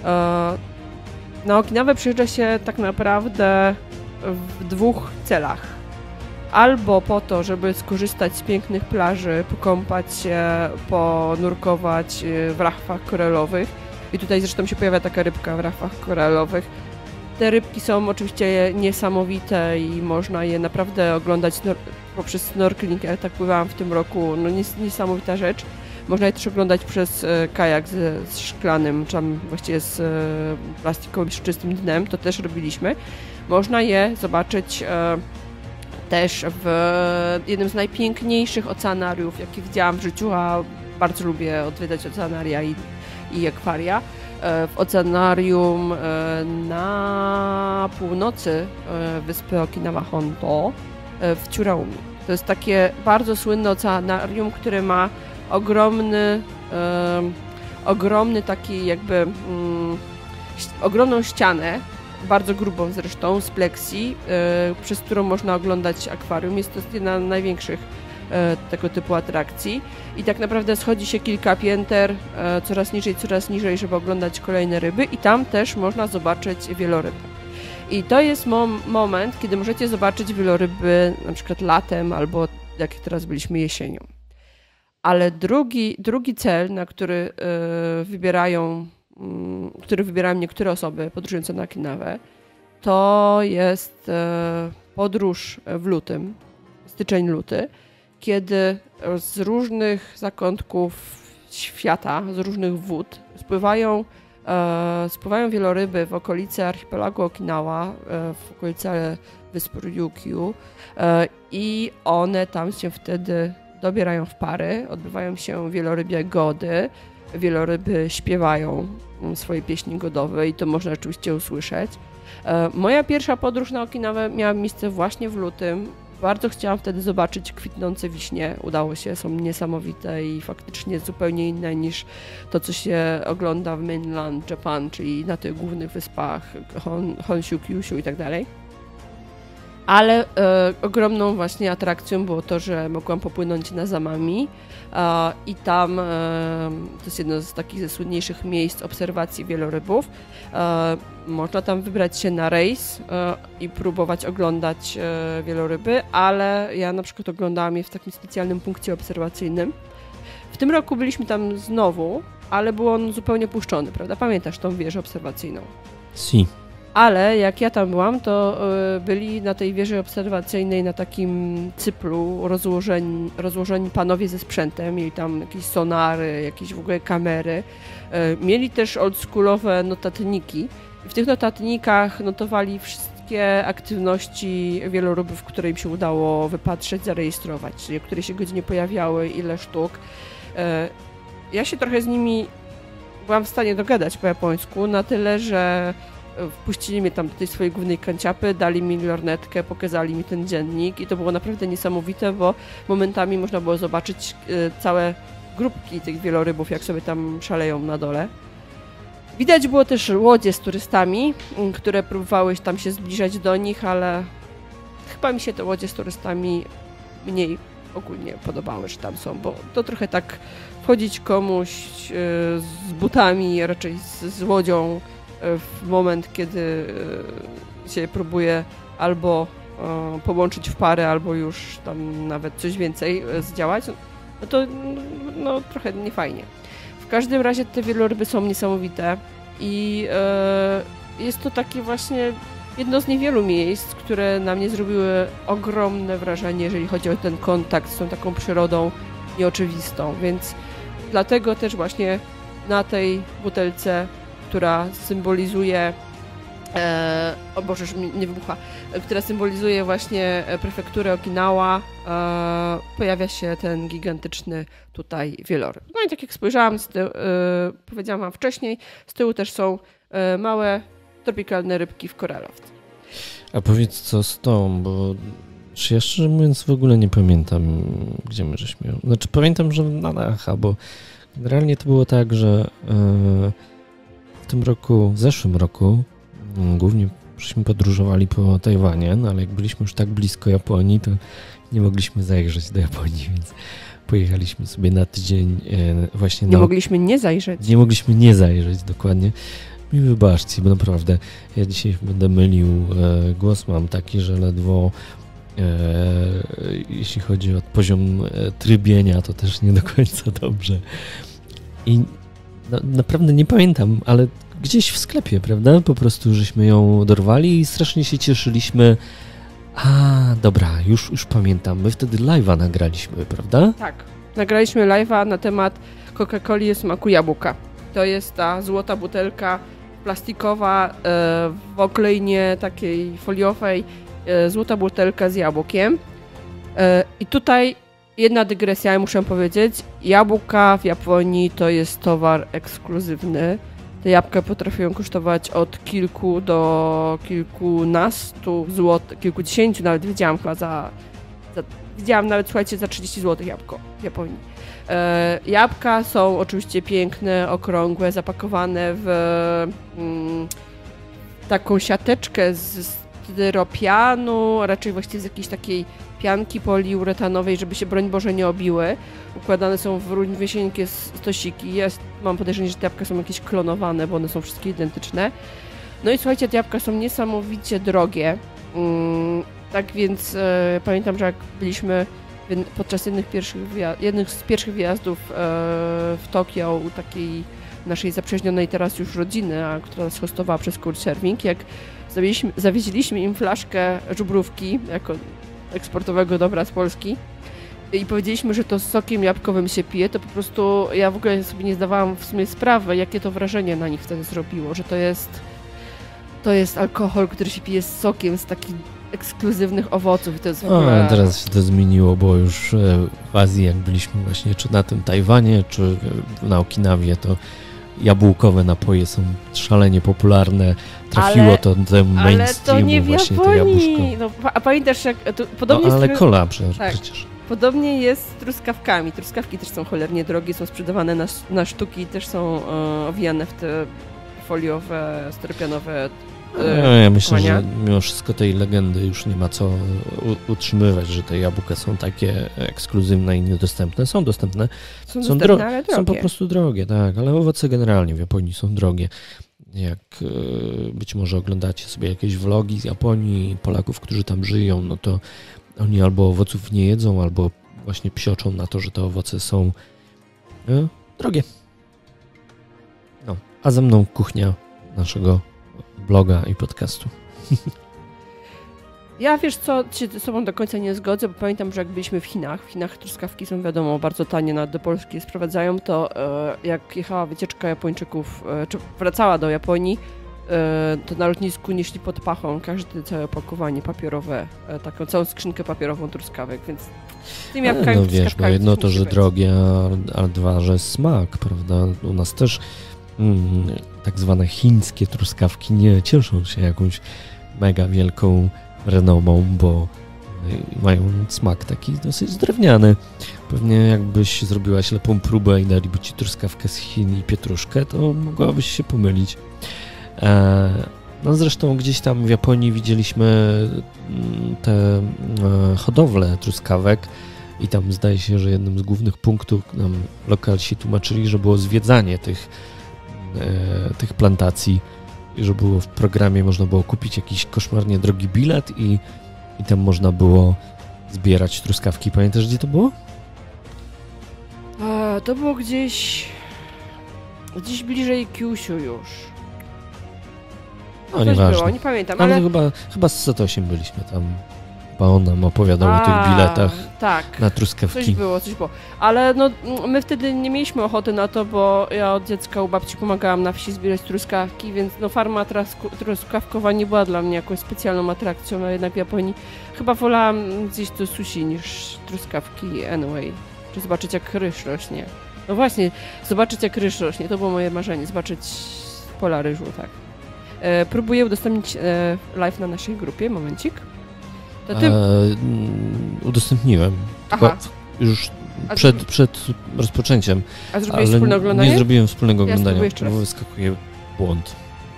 na Okinawę przyjeżdża się tak naprawdę w dwóch celach. Albo po to, żeby skorzystać z pięknych plaży, pokąpać się, ponurkować w rachwach koralowych. I tutaj zresztą się pojawia taka rybka w rachwach koralowych. Te rybki są oczywiście niesamowite i można je naprawdę oglądać poprzez snorkeling. Ja tak pływałam w tym roku, no niesamowita rzecz. Można je też oglądać przez kajak z szklanym, czy tam właściwie z plastikowym, czystym dnem, to też robiliśmy. Można je zobaczyć też w jednym z najpiękniejszych oceanariów, jakie widziałam w życiu, a bardzo lubię odwiedzać oceanaria i akwaria. W oceanarium na północy wyspy Okinawa Honto w Churaumi. To jest takie bardzo słynne oceanarium, które ma ogromny taki jakby ogromną ścianę, bardzo grubą zresztą, z pleksji, przez którą można oglądać akwarium. Jest to jedna z największych tego typu atrakcji i tak naprawdę schodzi się kilka pięter, coraz niżej, żeby oglądać kolejne ryby i tam też można zobaczyć wieloryby. I to jest moment, kiedy możecie zobaczyć wieloryby na przykład latem albo jak teraz byliśmy jesienią. Ale drugi cel, na który wybierają niektóre osoby podróżujące na Okinawę, to jest podróż w lutym, styczeń-luty, kiedy z różnych zakątków świata, z różnych wód spływają wieloryby w okolice archipelagu Okinawa, w okolice wysp Ryukyu i one tam się wtedy dobierają w pary, odbywają się wielorybie gody, wieloryby śpiewają swoje pieśni godowe i to można oczywiście usłyszeć. Moja pierwsza podróż na Okinawę miała miejsce właśnie w lutym. Bardzo chciałam wtedy zobaczyć kwitnące wiśnie. Udało się, są niesamowite i faktycznie zupełnie inne niż to, co się ogląda w mainland Japan, czyli na tych głównych wyspach Honshu, Kyushu i tak dalej. Ale ogromną właśnie atrakcją było to, że mogłam popłynąć na Zamami i tam to jest jedno z takich ze słynniejszych miejsc obserwacji wielorybów. Można tam wybrać się na rejs i próbować oglądać wieloryby, ale ja na przykład oglądałam je w takim specjalnym punkcie obserwacyjnym. W tym roku byliśmy tam znowu, ale był on zupełnie opuszczony, prawda? Pamiętasz tą wieżę obserwacyjną? Si. Ale jak ja tam byłam, to byli na tej wieży obserwacyjnej na takim cyplu rozłożeni panowie ze sprzętem. Mieli tam jakieś sonary, jakieś w ogóle kamery. Mieli też oldschoolowe notatniki. I w tych notatnikach notowali wszystkie aktywności wielorybów, które im się udało wypatrzeć, zarejestrować. Czyli o której się godzinie pojawiały, ile sztuk. Ja się trochę z nimi byłam w stanie dogadać po japońsku, na tyle, że wpuścili mnie tam do tej swojej głównej kanciapy, dali mi lornetkę, pokazali mi ten dziennik i to było naprawdę niesamowite, bo momentami można było zobaczyć całe grupki tych wielorybów, jak sobie tam szaleją na dole. Widać było też łodzie z turystami, które próbowały tam się zbliżać do nich, ale chyba mi się te łodzie z turystami mniej ogólnie podobały, że tam są, bo to trochę tak wchodzić komuś z butami, raczej z łodzią w moment, kiedy się próbuje albo połączyć w parę, albo już tam nawet coś więcej zdziałać, no to no, trochę niefajnie. W każdym razie te wieloryby są niesamowite i jest to takie właśnie jedno z niewielu miejsc, które na mnie zrobiły ogromne wrażenie, jeżeli chodzi o ten kontakt z tą taką przyrodą nieoczywistą, więc dlatego też właśnie na tej butelce, która symbolizuje o Boże, już mi nie wybucha, która symbolizuje właśnie prefekturę Okinawa, pojawia się ten gigantyczny tutaj wieloryb. No i tak jak spojrzałam, powiedziałam wam wcześniej, z tyłu też są małe, tropikalne rybki w koralowcu. A powiedz co z tą, bo ja szczerze mówiąc w ogóle nie pamiętam, gdzie my żeśmy ją... Znaczy pamiętam, że na Naha, bo generalnie to było tak, że w zeszłym roku głównie żeśmy podróżowali po Tajwanie, no ale jak byliśmy już tak blisko Japonii, to nie mogliśmy zajrzeć do Japonii, więc pojechaliśmy sobie na tydzień właśnie Nie mogliśmy nie zajrzeć. Nie mogliśmy nie zajrzeć, dokładnie. Mi wybaczcie, bo naprawdę ja dzisiaj będę mylił. Głos mam taki, że ledwo jeśli chodzi o poziom trybienia, to też nie do końca dobrze. I naprawdę nie pamiętam, ale gdzieś w sklepie, prawda? Po prostu żeśmy ją dorwali i strasznie się cieszyliśmy. Dobra, już pamiętam. My wtedy live'a nagraliśmy, prawda? Tak, nagraliśmy live'a na temat Coca-Coli o smaku jabłka. To jest ta złota butelka plastikowa w okleinie takiej foliowej, złota butelka z jabłkiem. I tutaj jedna dygresja, ja muszę powiedzieć. Jabłka w Japonii to jest towar ekskluzywny. Te jabłka potrafią kosztować od kilku do kilkunastu złotych, kilkudziesięciu, nawet widziałam chyba widziałam nawet, słuchajcie, za 30 zł jabłko w Japonii. Jabłka są oczywiście piękne, okrągłe, zapakowane w taką siateczkę z styropianu, raczej właściwie z jakiejś takiej pianki poliuretanowej, żeby się, broń Boże, nie obiły. Układane są w równiusieńkie stosiki. Mam podejrzenie, że te jabłka są jakieś klonowane, bo one są wszystkie identyczne. No i słuchajcie, te jabłka są niesamowicie drogie. Tak więc pamiętam, że jak byliśmy podczas jednych z pierwszych wyjazdów w Tokio u takiej naszej zaprzyjaźnionej teraz już rodziny, która nas hostowała przez couchsurfing, jak zawieźliśmy im flaszkę żubrówki jako eksportowego dobra z Polski, i powiedzieliśmy, że to z sokiem jabłkowym się pije, to po prostu ja w ogóle sobie nie zdawałam w sumie sprawy, jakie to wrażenie na nich wtedy zrobiło, że to jest alkohol, który się pije z sokiem, z takich ekskluzywnych owoców i to jest w ogóle... A teraz się to zmieniło, bo już w Azji, jak byliśmy właśnie czy na tym Tajwanie, czy na Okinawie, to jabłkowe napoje są szalenie popularne. Trafiło to do mainstreamu właśnie to jabłuszko. No, a pamiętasz, jak... To podobnie ale kola tak. przecież. Podobnie jest z truskawkami. Truskawki też są cholernie drogie, są sprzedawane na sztuki, też są owijane w te foliowe, styropianowe ja myślę, że mimo wszystko tej legendy już nie ma co utrzymywać, że te jabłka są takie ekskluzywne i niedostępne. Są dostępne, ale drogie. Są po prostu drogie, tak, ale owoce generalnie w Japonii są drogie. Jak być może oglądacie sobie jakieś vlogi z Japonii, Polaków, którzy tam żyją, no to oni albo owoców nie jedzą, albo właśnie psioczą na to, że te owoce są drogie. No, a ze mną kuchnia naszego bloga i podcastu. Ja wiesz co, się z sobą do końca nie zgodzę, bo pamiętam, że jak byliśmy w Chinach truskawki są wiadomo bardzo tanie, nawet do Polski je sprowadzają, to jak jechała wycieczka Japończyków, czy wracała do Japonii, to na lotnisku nieśli pod pachą każde całe opakowanie papierowe, taką całą skrzynkę papierową truskawek, więc tym jabłkami, no wiesz, bo jedno to, że drogie, a dwa, że smak, prawda? U nas też tak zwane chińskie truskawki nie cieszą się jakąś mega wielką renomą, bo mają smak taki dosyć drewniany. Pewnie jakbyś zrobiła ślepą próbę i daliby ci truskawkę z Chin i pietruszkę, to mogłabyś się pomylić. No zresztą gdzieś tam w Japonii widzieliśmy te hodowle truskawek i tam zdaje się, że jednym z głównych punktów nam lokalsi tłumaczyli, że było zwiedzanie tych plantacji i że było w programie, można było kupić jakiś koszmarnie drogi bilet i tam można było zbierać truskawki. Pamiętasz, gdzie to było? To było gdzieś bliżej Kyushu już. No nieważne. Było, nie pamiętam, ale chyba z Z8 byliśmy tam. Chyba on nam opowiadał o tych biletach na truskawki. Coś było. Ale no, my wtedy nie mieliśmy ochoty na to, bo ja od dziecka u babci pomagałam na wsi zbierać truskawki, więc no farma truskawkowa nie była dla mnie jakąś specjalną atrakcją, a jednak w Japonii chyba wolałam zjeść to sushi niż truskawki anyway. Czy zobaczyć, jak ryż rośnie. No właśnie, zobaczyć, jak ryż rośnie. To było moje marzenie, zobaczyć pola ryżu, tak. Próbuję udostępnić live na naszej grupie, momencik. To ty... Udostępniłem. Tylko już przed rozpoczęciem. A zrobiłeś wspólne oglądanie? Nie zrobiłem wspólnego oglądania, bo wyskakuje błąd.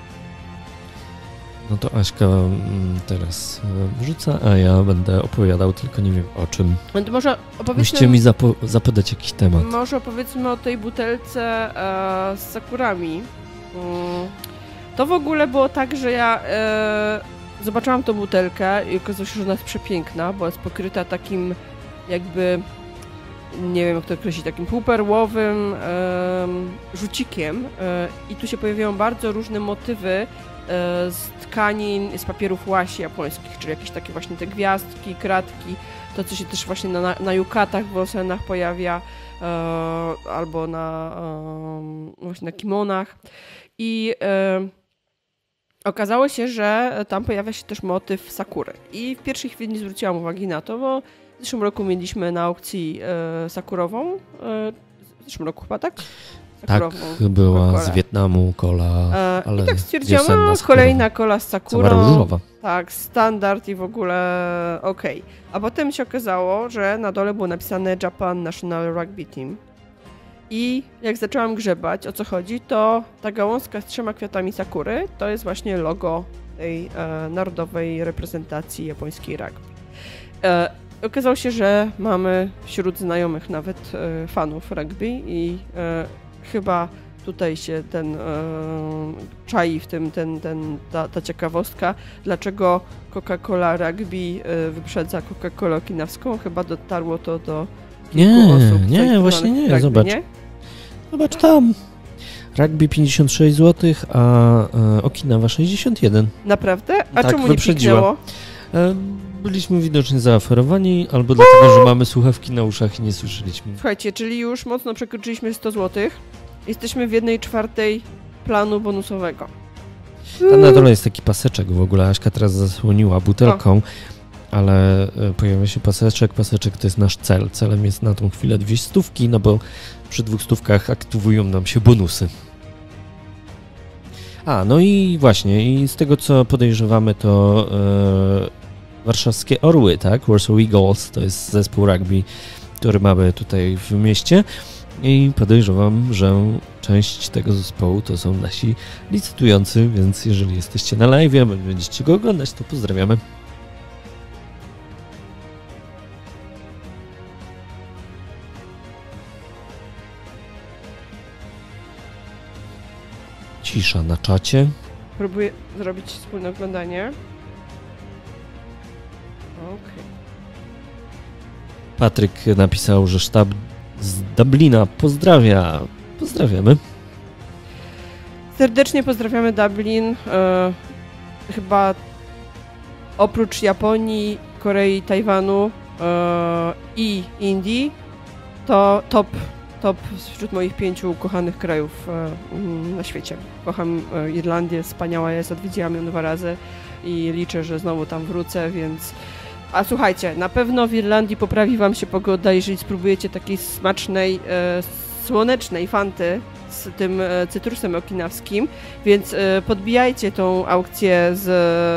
No to Aśka teraz wrzuca, a ja będę opowiadał, tylko nie wiem o czym. No to może musicie mi zapodać jakiś temat. Może opowiedzmy o tej butelce z sakurami. To w ogóle było tak, że ja zobaczyłam tą butelkę i okazało się, że ona jest przepiękna, bo jest pokryta takim jakby, nie wiem jak to określić, takim półperłowym rzucikiem i tu się pojawiają bardzo różne motywy z tkanin, z papierów łasi japońskich, czyli jakieś takie właśnie te gwiazdki, kratki, to co się też właśnie na yukatach w osenach pojawia, albo właśnie na kimonach i okazało się, że tam pojawia się też motyw sakury i w pierwszej chwili nie zwróciłam uwagi na to, bo w zeszłym roku mieliśmy na aukcji sakurową, w zeszłym roku chyba, tak? Tak, była z Wietnamu kola, ale i tak stwierdziłam, kolejna kola z sakurą. Cała różowa. Tak, standard i w ogóle okej. A potem się okazało, że na dole było napisane Japan National Rugby Team. I jak zaczęłam grzebać, o co chodzi, to ta gałązka z 3 kwiatami sakury to jest właśnie logo tej narodowej reprezentacji japońskiej rugby. Okazało się, że mamy wśród znajomych nawet fanów rugby i chyba tutaj się czai w tym ta ciekawostka, dlaczego Coca-Cola Rugby wyprzedza Coca-Colę okinawską. Chyba dotarło to do kilku osób. Nie, właśnie nie, rugby, zobacz. Nie? Zobacz tam. Rugby 56 zł, a Okinawa 61. Naprawdę? A tak, czemu nie piknęło? byliśmy widocznie zaaferowani, albo dlatego, że mamy słuchawki na uszach i nie słyszeliśmy. Słuchajcie, czyli już mocno przekroczyliśmy 100 zł. Jesteśmy w 1/4 planu bonusowego. Tam na dole jest taki paseczek w ogóle. Aśka teraz zasłoniła butelką, ale pojawia się paseczek. Paseczek to jest nasz cel. Celem jest na tą chwilę 200, no bo przy 200 aktywują nam się bonusy. No i właśnie, i z tego co podejrzewamy, to warszawskie Orły, tak? Warsaw Eagles to jest zespół rugby, który mamy tutaj w mieście i podejrzewam, że część tego zespołu to są nasi licytujący, więc jeżeli jesteście na live, będziecie go oglądać, to pozdrawiamy. Cisza na czacie. Próbuję zrobić wspólne oglądanie. Okej. Patryk napisał, że sztab z Dublina pozdrawia. Pozdrawiamy. Serdecznie pozdrawiamy Dublin. Chyba oprócz Japonii, Korei, Tajwanu i Indii to top wśród moich 5 ukochanych krajów na świecie. Kocham Irlandię, wspaniała jest, odwiedziłam ją 2 razy i liczę, że znowu tam wrócę, więc... A słuchajcie, na pewno w Irlandii poprawi wam się pogoda, jeżeli spróbujecie takiej smacznej, słonecznej fanty z tym cytrusem okinawskim, więc podbijajcie tą aukcję z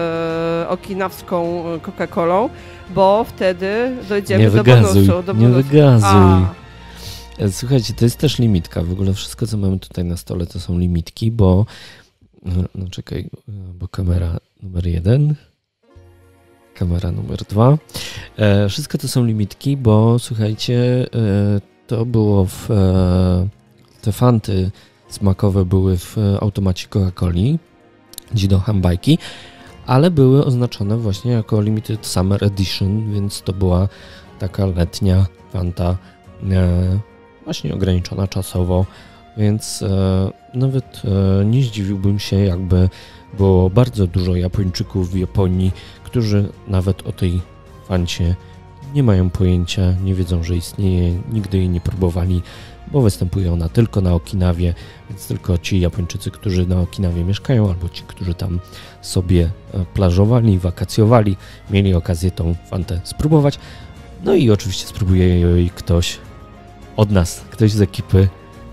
okinawską Coca-Colą, bo wtedy dojdziemy do bonusu. Nie wygazuj. Słuchajcie, to jest też limitka. W ogóle wszystko, co mamy tutaj na stole, to są limitki, bo... No czekaj, bo kamera numer 1, kamera numer 2. Wszystko to są limitki, bo słuchajcie, to było te fanty smakowe były w automacie Coca-Coli, Dzido Hambajki, ale były oznaczone właśnie jako Limited Summer Edition, więc to była taka letnia fanta właśnie ograniczona czasowo, więc nawet nie zdziwiłbym się, jakby było bardzo dużo Japończyków w Japonii, którzy nawet o tej fancie nie mają pojęcia, nie wiedzą, że istnieje, nigdy jej nie próbowali, bo występuje ona tylko na Okinawie, więc tylko ci Japończycy, którzy na Okinawie mieszkają, albo ci, którzy tam sobie plażowali, wakacjowali, mieli okazję tą fantę spróbować. No i oczywiście spróbuje jej ktoś od nas, ktoś z ekipy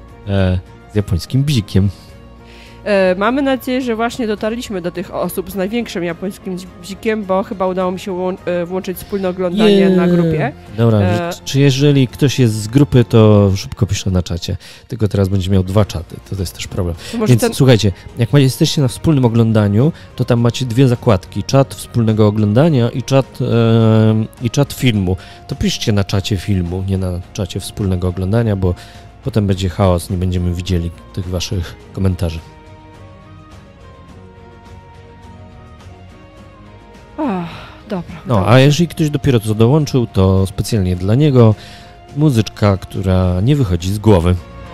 z japońskim bzikiem. Mamy nadzieję, że właśnie dotarliśmy do tych osób z największym japońskim bzikiem, bo chyba udało mi się włączyć wspólne oglądanie na grupie. Dobra, czy jeżeli ktoś jest z grupy, to szybko pisze na czacie. Tylko teraz będzie miał 2 czaty, to jest też problem. Więc słuchajcie, jak jesteście na wspólnym oglądaniu, to tam macie 2 zakładki. Czat wspólnego oglądania i czat filmu. To piszcie na czacie filmu, nie na czacie wspólnego oglądania, bo potem będzie chaos, nie będziemy widzieli tych waszych komentarzy. Dobra. No, a jeżeli ktoś dopiero co dołączył, to specjalnie dla niego muzyczka, która nie wychodzi z głowy.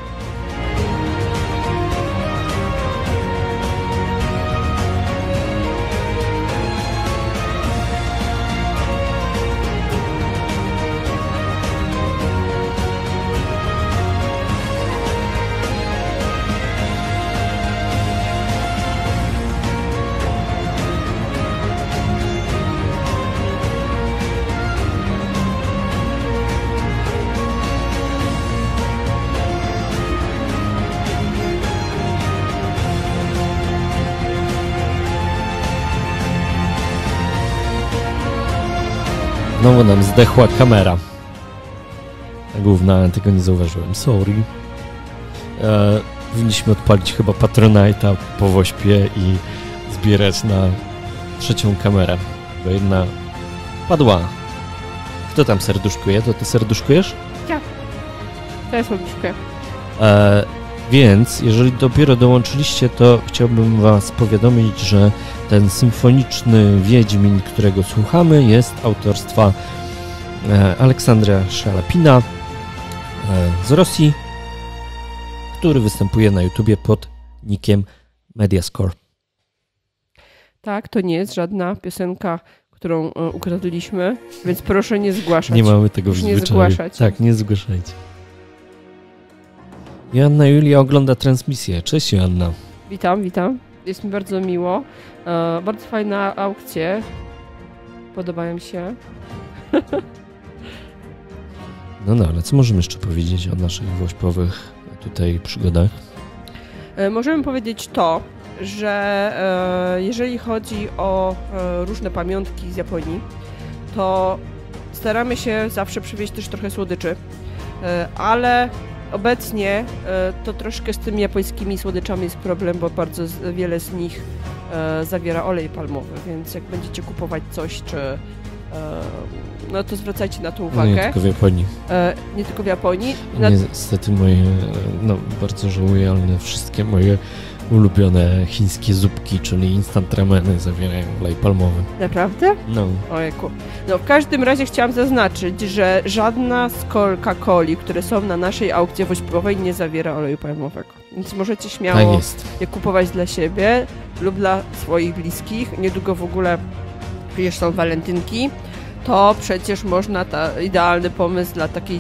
Znowu nam zdechła kamera. Główna, tego nie zauważyłem. Sorry. Powinniśmy odpalić chyba Patronite'a po Wośpie i zbierać na 3. kamerę, bo jedna padła. Kto tam serduszkuje? To ty serduszkujesz? Ja. To jest serduszkuję. Więc, jeżeli dopiero dołączyliście, to chciałbym was powiadomić, że ten symfoniczny Wiedźmin, którego słuchamy, jest autorstwa Aleksandra Szalapina z Rosji, który występuje na YouTubie pod nickiem Mediascore. Tak, to nie jest żadna piosenka, którą ukradliśmy, więc proszę nie zgłaszać. Nie mamy tego w zwyczaju. Nie zgłaszać. Tak, nie zgłaszajcie. Joanna Julia ogląda transmisję. Cześć Joanna. Witam. Jest mi bardzo miło. Bardzo fajne aukcje. Podobają mi się. No, ale co możemy jeszcze powiedzieć o naszych wośpowych tutaj przygodach? Możemy powiedzieć to, że jeżeli chodzi o różne pamiątki z Japonii, to staramy się zawsze przywieźć też trochę słodyczy, ale obecnie to troszkę z tymi japońskimi słodyczami jest problem, bo bardzo wiele z nich zawiera olej palmowy, więc jak będziecie kupować coś, czy no to zwracajcie na to uwagę. No nie tylko w Japonii. Nie tylko w Japonii. Niestety bardzo żałuję, ale wszystkie moje ulubione chińskie zupki, czyli instant rameny zawierają olej palmowy. Naprawdę? No. Ojejku. No w każdym razie chciałam zaznaczyć, że żadna z Coca-Coli, które są na naszej aukcji wośpowej, nie zawiera oleju palmowego. Więc możecie śmiało je kupować dla siebie lub dla swoich bliskich. Niedługo w ogóle przecież są walentynki. To przecież można, idealny pomysł dla takiej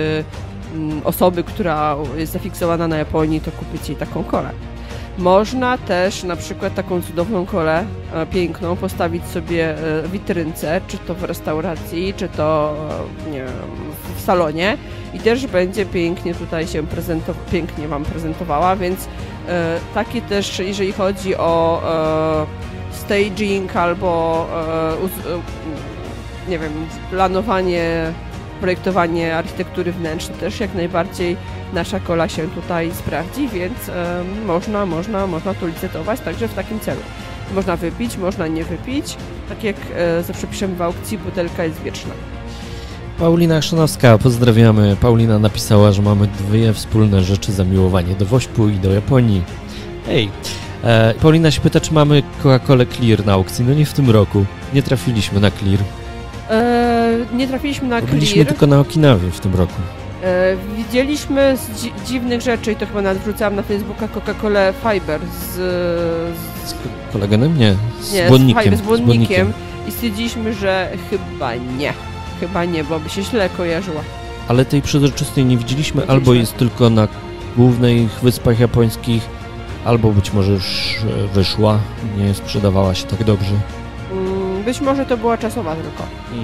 osoby, która jest zafiksowana na Japonii, to kupić jej taką kolę. Można też na przykład taką cudowną kolę piękną postawić sobie w witrynce, czy to w restauracji, czy to nie wiem, w salonie i też będzie pięknie tutaj się pięknie Wam prezentowała, więc takie też, jeżeli chodzi o staging albo nie wiem, planowanie, projektowanie architektury wnętrznej, też jak najbardziej nasza kola się tutaj sprawdzi, więc można to licytować także w takim celu. Można wypić, można nie wypić. Tak jak zawsze piszemy w aukcji, butelka jest wieczna. Paulina Chrzanowska, pozdrawiamy. Paulina napisała, że mamy dwie wspólne rzeczy, zamiłowanie do wośpu i do Japonii. Hej! Paulina się pyta, czy mamy Coca-Colę Clear na aukcji. No nie w tym roku. Nie trafiliśmy na Clear. Nie trafiliśmy na Clear. Byliśmy tylko na Okinawie w tym roku. Widzieliśmy z dziwnych rzeczy i to chyba nawet wrzucałam na Facebooka Coca-Colę Fiber z kolagenem? Nie, z błonnikiem i stwierdziliśmy, że chyba nie, bo by się źle kojarzyła. Ale tej przezroczystej nie widzieliśmy, albo jest tylko na głównych wyspach japońskich, albo być może już wyszła, nie sprzedawała się tak dobrze. Być może to była czasowa tylko.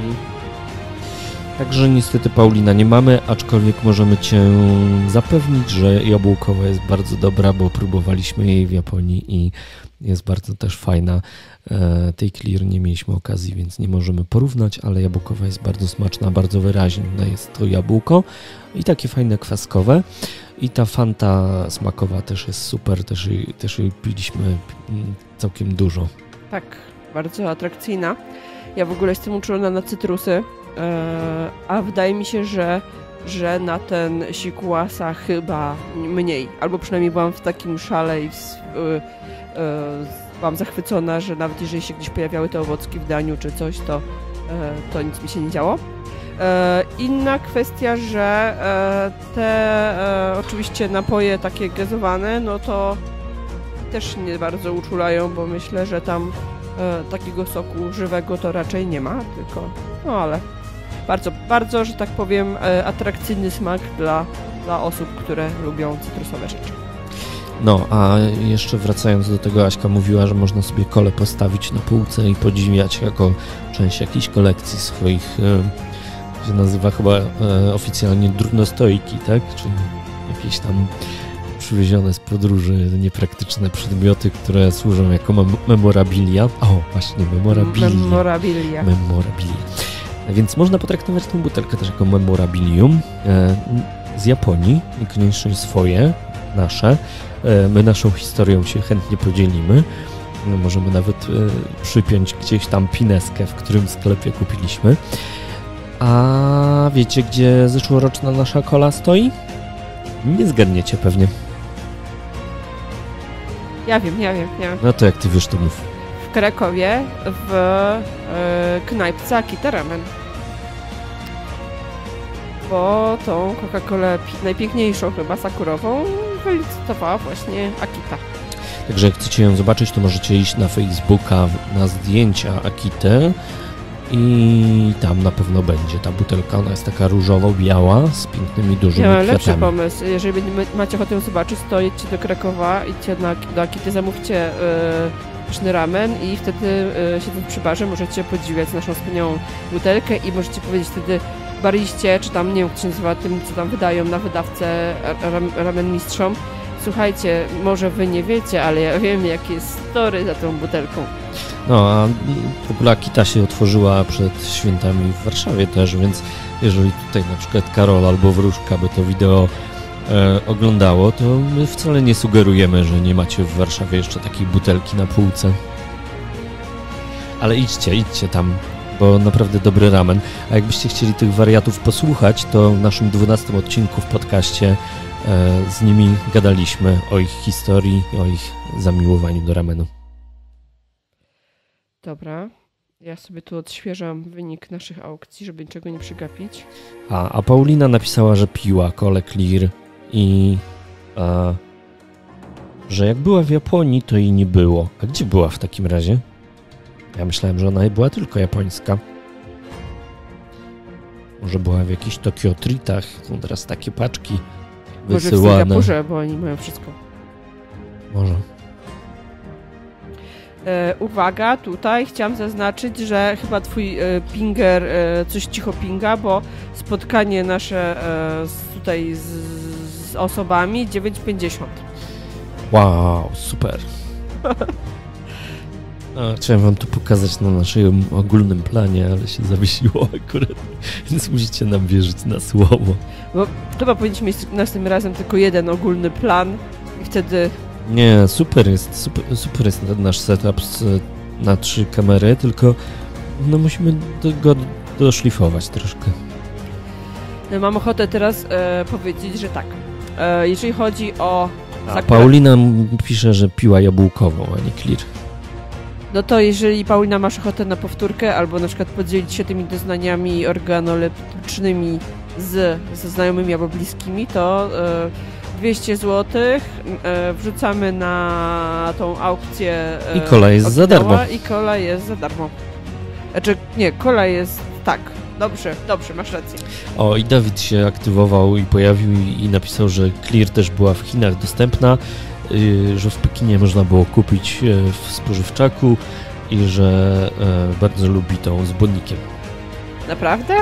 Także niestety Paulina nie mamy, aczkolwiek możemy Cię zapewnić, że jabłkowa jest bardzo dobra, bo próbowaliśmy jej w Japonii i jest bardzo też fajna. Tej Clear nie mieliśmy okazji, więc nie możemy porównać, ale jabłkowa jest bardzo smaczna, bardzo wyraźne jest to jabłko i takie fajne kwaskowe. I ta Fanta smakowa też jest super, też jej piliśmy całkiem dużo. Tak, bardzo atrakcyjna. Ja w ogóle jestem uczulona na cytrusy, a wydaje mi się, że na ten sikuasa chyba mniej. Albo przynajmniej byłam w takim szale i byłam zachwycona, że nawet jeżeli się gdzieś pojawiały te owocki w daniu czy coś, to nic mi się nie działo. Inna kwestia, że te oczywiście napoje takie gazowane, no to też nie bardzo uczulają, bo myślę, że tam takiego soku żywego to raczej nie ma, tylko no ale bardzo, bardzo, że tak powiem, atrakcyjny smak dla osób, które lubią cytrusowe rzeczy. No, a jeszcze wracając do tego, Aśka mówiła, że można sobie kolę postawić na półce i podziwiać jako część jakiejś kolekcji swoich, się nazywa chyba oficjalnie drobnostojki, tak? Czyli jakieś tam przywiezione z podróży niepraktyczne przedmioty, które służą jako memorabilia. O, właśnie, memorabilia. Więc można potraktować tę butelkę też jako memorabilium z Japonii, niekoniecznie swoje, nasze. My naszą historią się chętnie podzielimy. Możemy nawet przypiąć gdzieś tam pineskę, w którym sklepie kupiliśmy. A wiecie, gdzie zeszłoroczna nasza kola stoi? Nie zgadniecie pewnie. Ja wiem. No to jak ty wiesz, to mów. W Krakowie, w knajpce Akita Ramen. Bo tą Coca-Colę najpiękniejszą chyba sakurową wylicytowała właśnie Akita. Także jak chcecie ją zobaczyć, to możecie iść na Facebooka na zdjęcia Akity i tam na pewno będzie ta butelka. Ona jest taka różowo-biała z pięknymi, dużymi kwiatami. Ja mam lepszy kwiatami. pomysł. Jeżeli macie ochotę ją zobaczyć, to jedźcie do Krakowa, idźcie do Akity, zamówcie pyszny ramen i wtedy siedząc przy barze możecie podziwiać naszą wspaniałą butelkę i możecie powiedzieć wtedy bariście, czy tam, nie wiem, jak to się nazywa, tym, co tam wydają na wydawcę ramen mistrzom. Słuchajcie, może wy nie wiecie, ale ja wiem, jakie jest story za tą butelką. No, a w ogóle Akita się otworzyła przed świętami w Warszawie też, więc jeżeli tutaj na przykład Karol albo Wróżka by to wideo oglądało, to my wcale nie sugerujemy, że nie macie w Warszawie jeszcze takiej butelki na półce. Ale idźcie tam, bo naprawdę dobry ramen. A jakbyście chcieli tych wariatów posłuchać, to w naszym 12 odcinku w podcaście z nimi gadaliśmy o ich historii, o ich zamiłowaniu do ramenu. Dobra, ja sobie tu odświeżam wynik naszych aukcji, żeby niczego nie przegapić. A Paulina napisała, że piła Kole Clear i że jak była w Japonii, to jej nie było. A gdzie była w takim razie? Ja myślałem, że ona była tylko japońska. Może była w jakichś Tokyo Treatach. Są teraz takie paczki wysyłane. Może w Singapurze, bo oni mają wszystko. Może. Uwaga, tutaj chciałam zaznaczyć, że chyba twój pinger coś cicho pinga, bo spotkanie nasze tutaj z osobami 9,50. Wow, super. Chciałem wam to pokazać na naszym ogólnym planie, ale się zawiesiło akurat, więc musicie nam wierzyć na słowo. Bo chyba powinniśmy mieć następnym razem tylko jeden ogólny plan i wtedy... Nie, super jest nasz setup na 3 kamery, tylko no musimy go doszlifować troszkę. Mam ochotę teraz powiedzieć, że tak, jeżeli chodzi o... Paulina pisze, że piła jabłkową, a nie clear. No to jeżeli Paulina masz ochotę na powtórkę albo na przykład podzielić się tymi doznaniami organoleptycznymi ze znajomymi albo bliskimi, to 200 zł wrzucamy na tą aukcję. I kola jest za darmo. I kola jest za darmo. Znaczy, nie, kola jest... Tak, dobrze, masz rację. O, i Dawid się aktywował i pojawił i napisał, że Clear też była w Chinach dostępna, że w Pekinie można było kupić w spożywczaku i że bardzo lubi tą z błonnikiem. Naprawdę?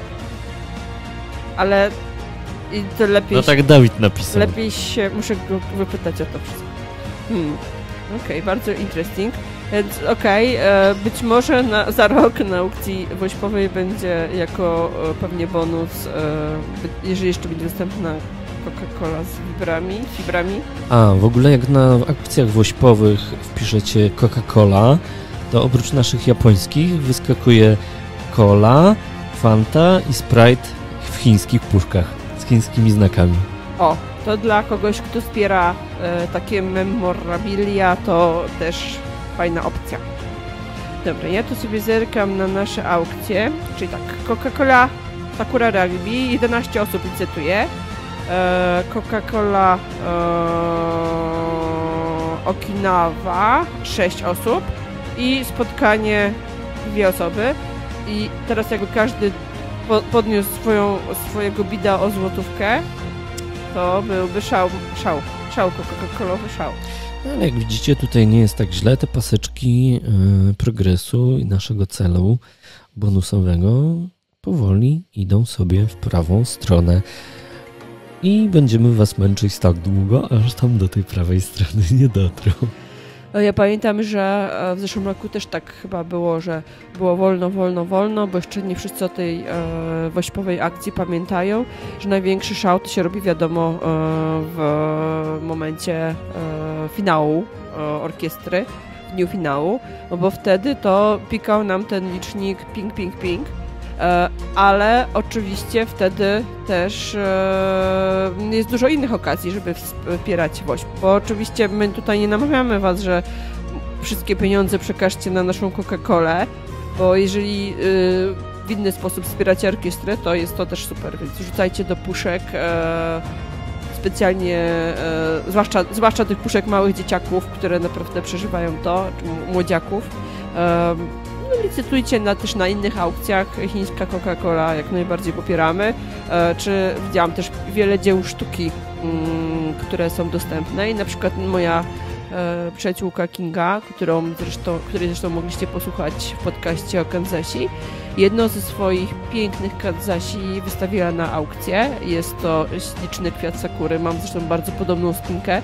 Ale i to lepiej... No tak Dawid napisał. Lepiej się... Muszę go wypytać o to wszystko. Okej, bardzo interesting. Więc być może za rok na aukcji wośpowej będzie jako pewnie bonus, jeżeli jeszcze będzie dostępna Coca-Cola z fibrami. A, w ogóle jak na aukcjach wośpowych wpiszecie Coca-Cola, to oprócz naszych japońskich wyskakuje Cola, Fanta i Sprite w chińskich puszkach z chińskimi znakami. O, to dla kogoś, kto wspiera takie memorabilia, to też fajna opcja. Dobra, ja tu sobie zerkam na nasze aukcje, czyli tak, Coca-Cola Sakura Rugby, 11 osób licytuje, Coca-Cola Okinawa, 6 osób i spotkanie 2 osoby. I teraz jakby każdy podniósł swojego bida o złotówkę, to byłby szał Coca-Colowy szał. Ale jak widzicie, tutaj nie jest tak źle. Te paseczki progresu i naszego celu bonusowego powoli idą sobie w prawą stronę. I będziemy was męczyć tak długo, aż tam do tej prawej strony nie dotrą. Ja pamiętam, że w zeszłym roku też tak chyba było, że było wolno, bo jeszcze nie wszyscy o tej wośpowej akcji pamiętają, że największy szał to się robi, wiadomo, w momencie finału orkiestry, w dniu finału, bo wtedy to pikał nam ten licznik ping, ale oczywiście wtedy też jest dużo innych okazji, żeby wspierać WOŚP, bo oczywiście my tutaj nie namawiamy was, że wszystkie pieniądze przekażcie na naszą Coca-Colę, bo jeżeli w inny sposób wspieracie orkiestrę, to jest to też super, więc rzucajcie do puszek specjalnie, zwłaszcza tych puszek małych dzieciaków, które naprawdę przeżywają to, czy młodziaków. licytujcie też na innych aukcjach. Chińska Coca-Cola jak najbardziej popieramy. Czy widziałam też wiele dzieł sztuki, które są dostępne i na przykład moja przyjaciółka Kinga, której zresztą mogliście posłuchać w podcaście o Kanzasi. Jedno ze swoich pięknych Kanzasi wystawiła na aukcję. Jest to śliczny kwiat sakury. Mam zresztą bardzo podobną spinkę.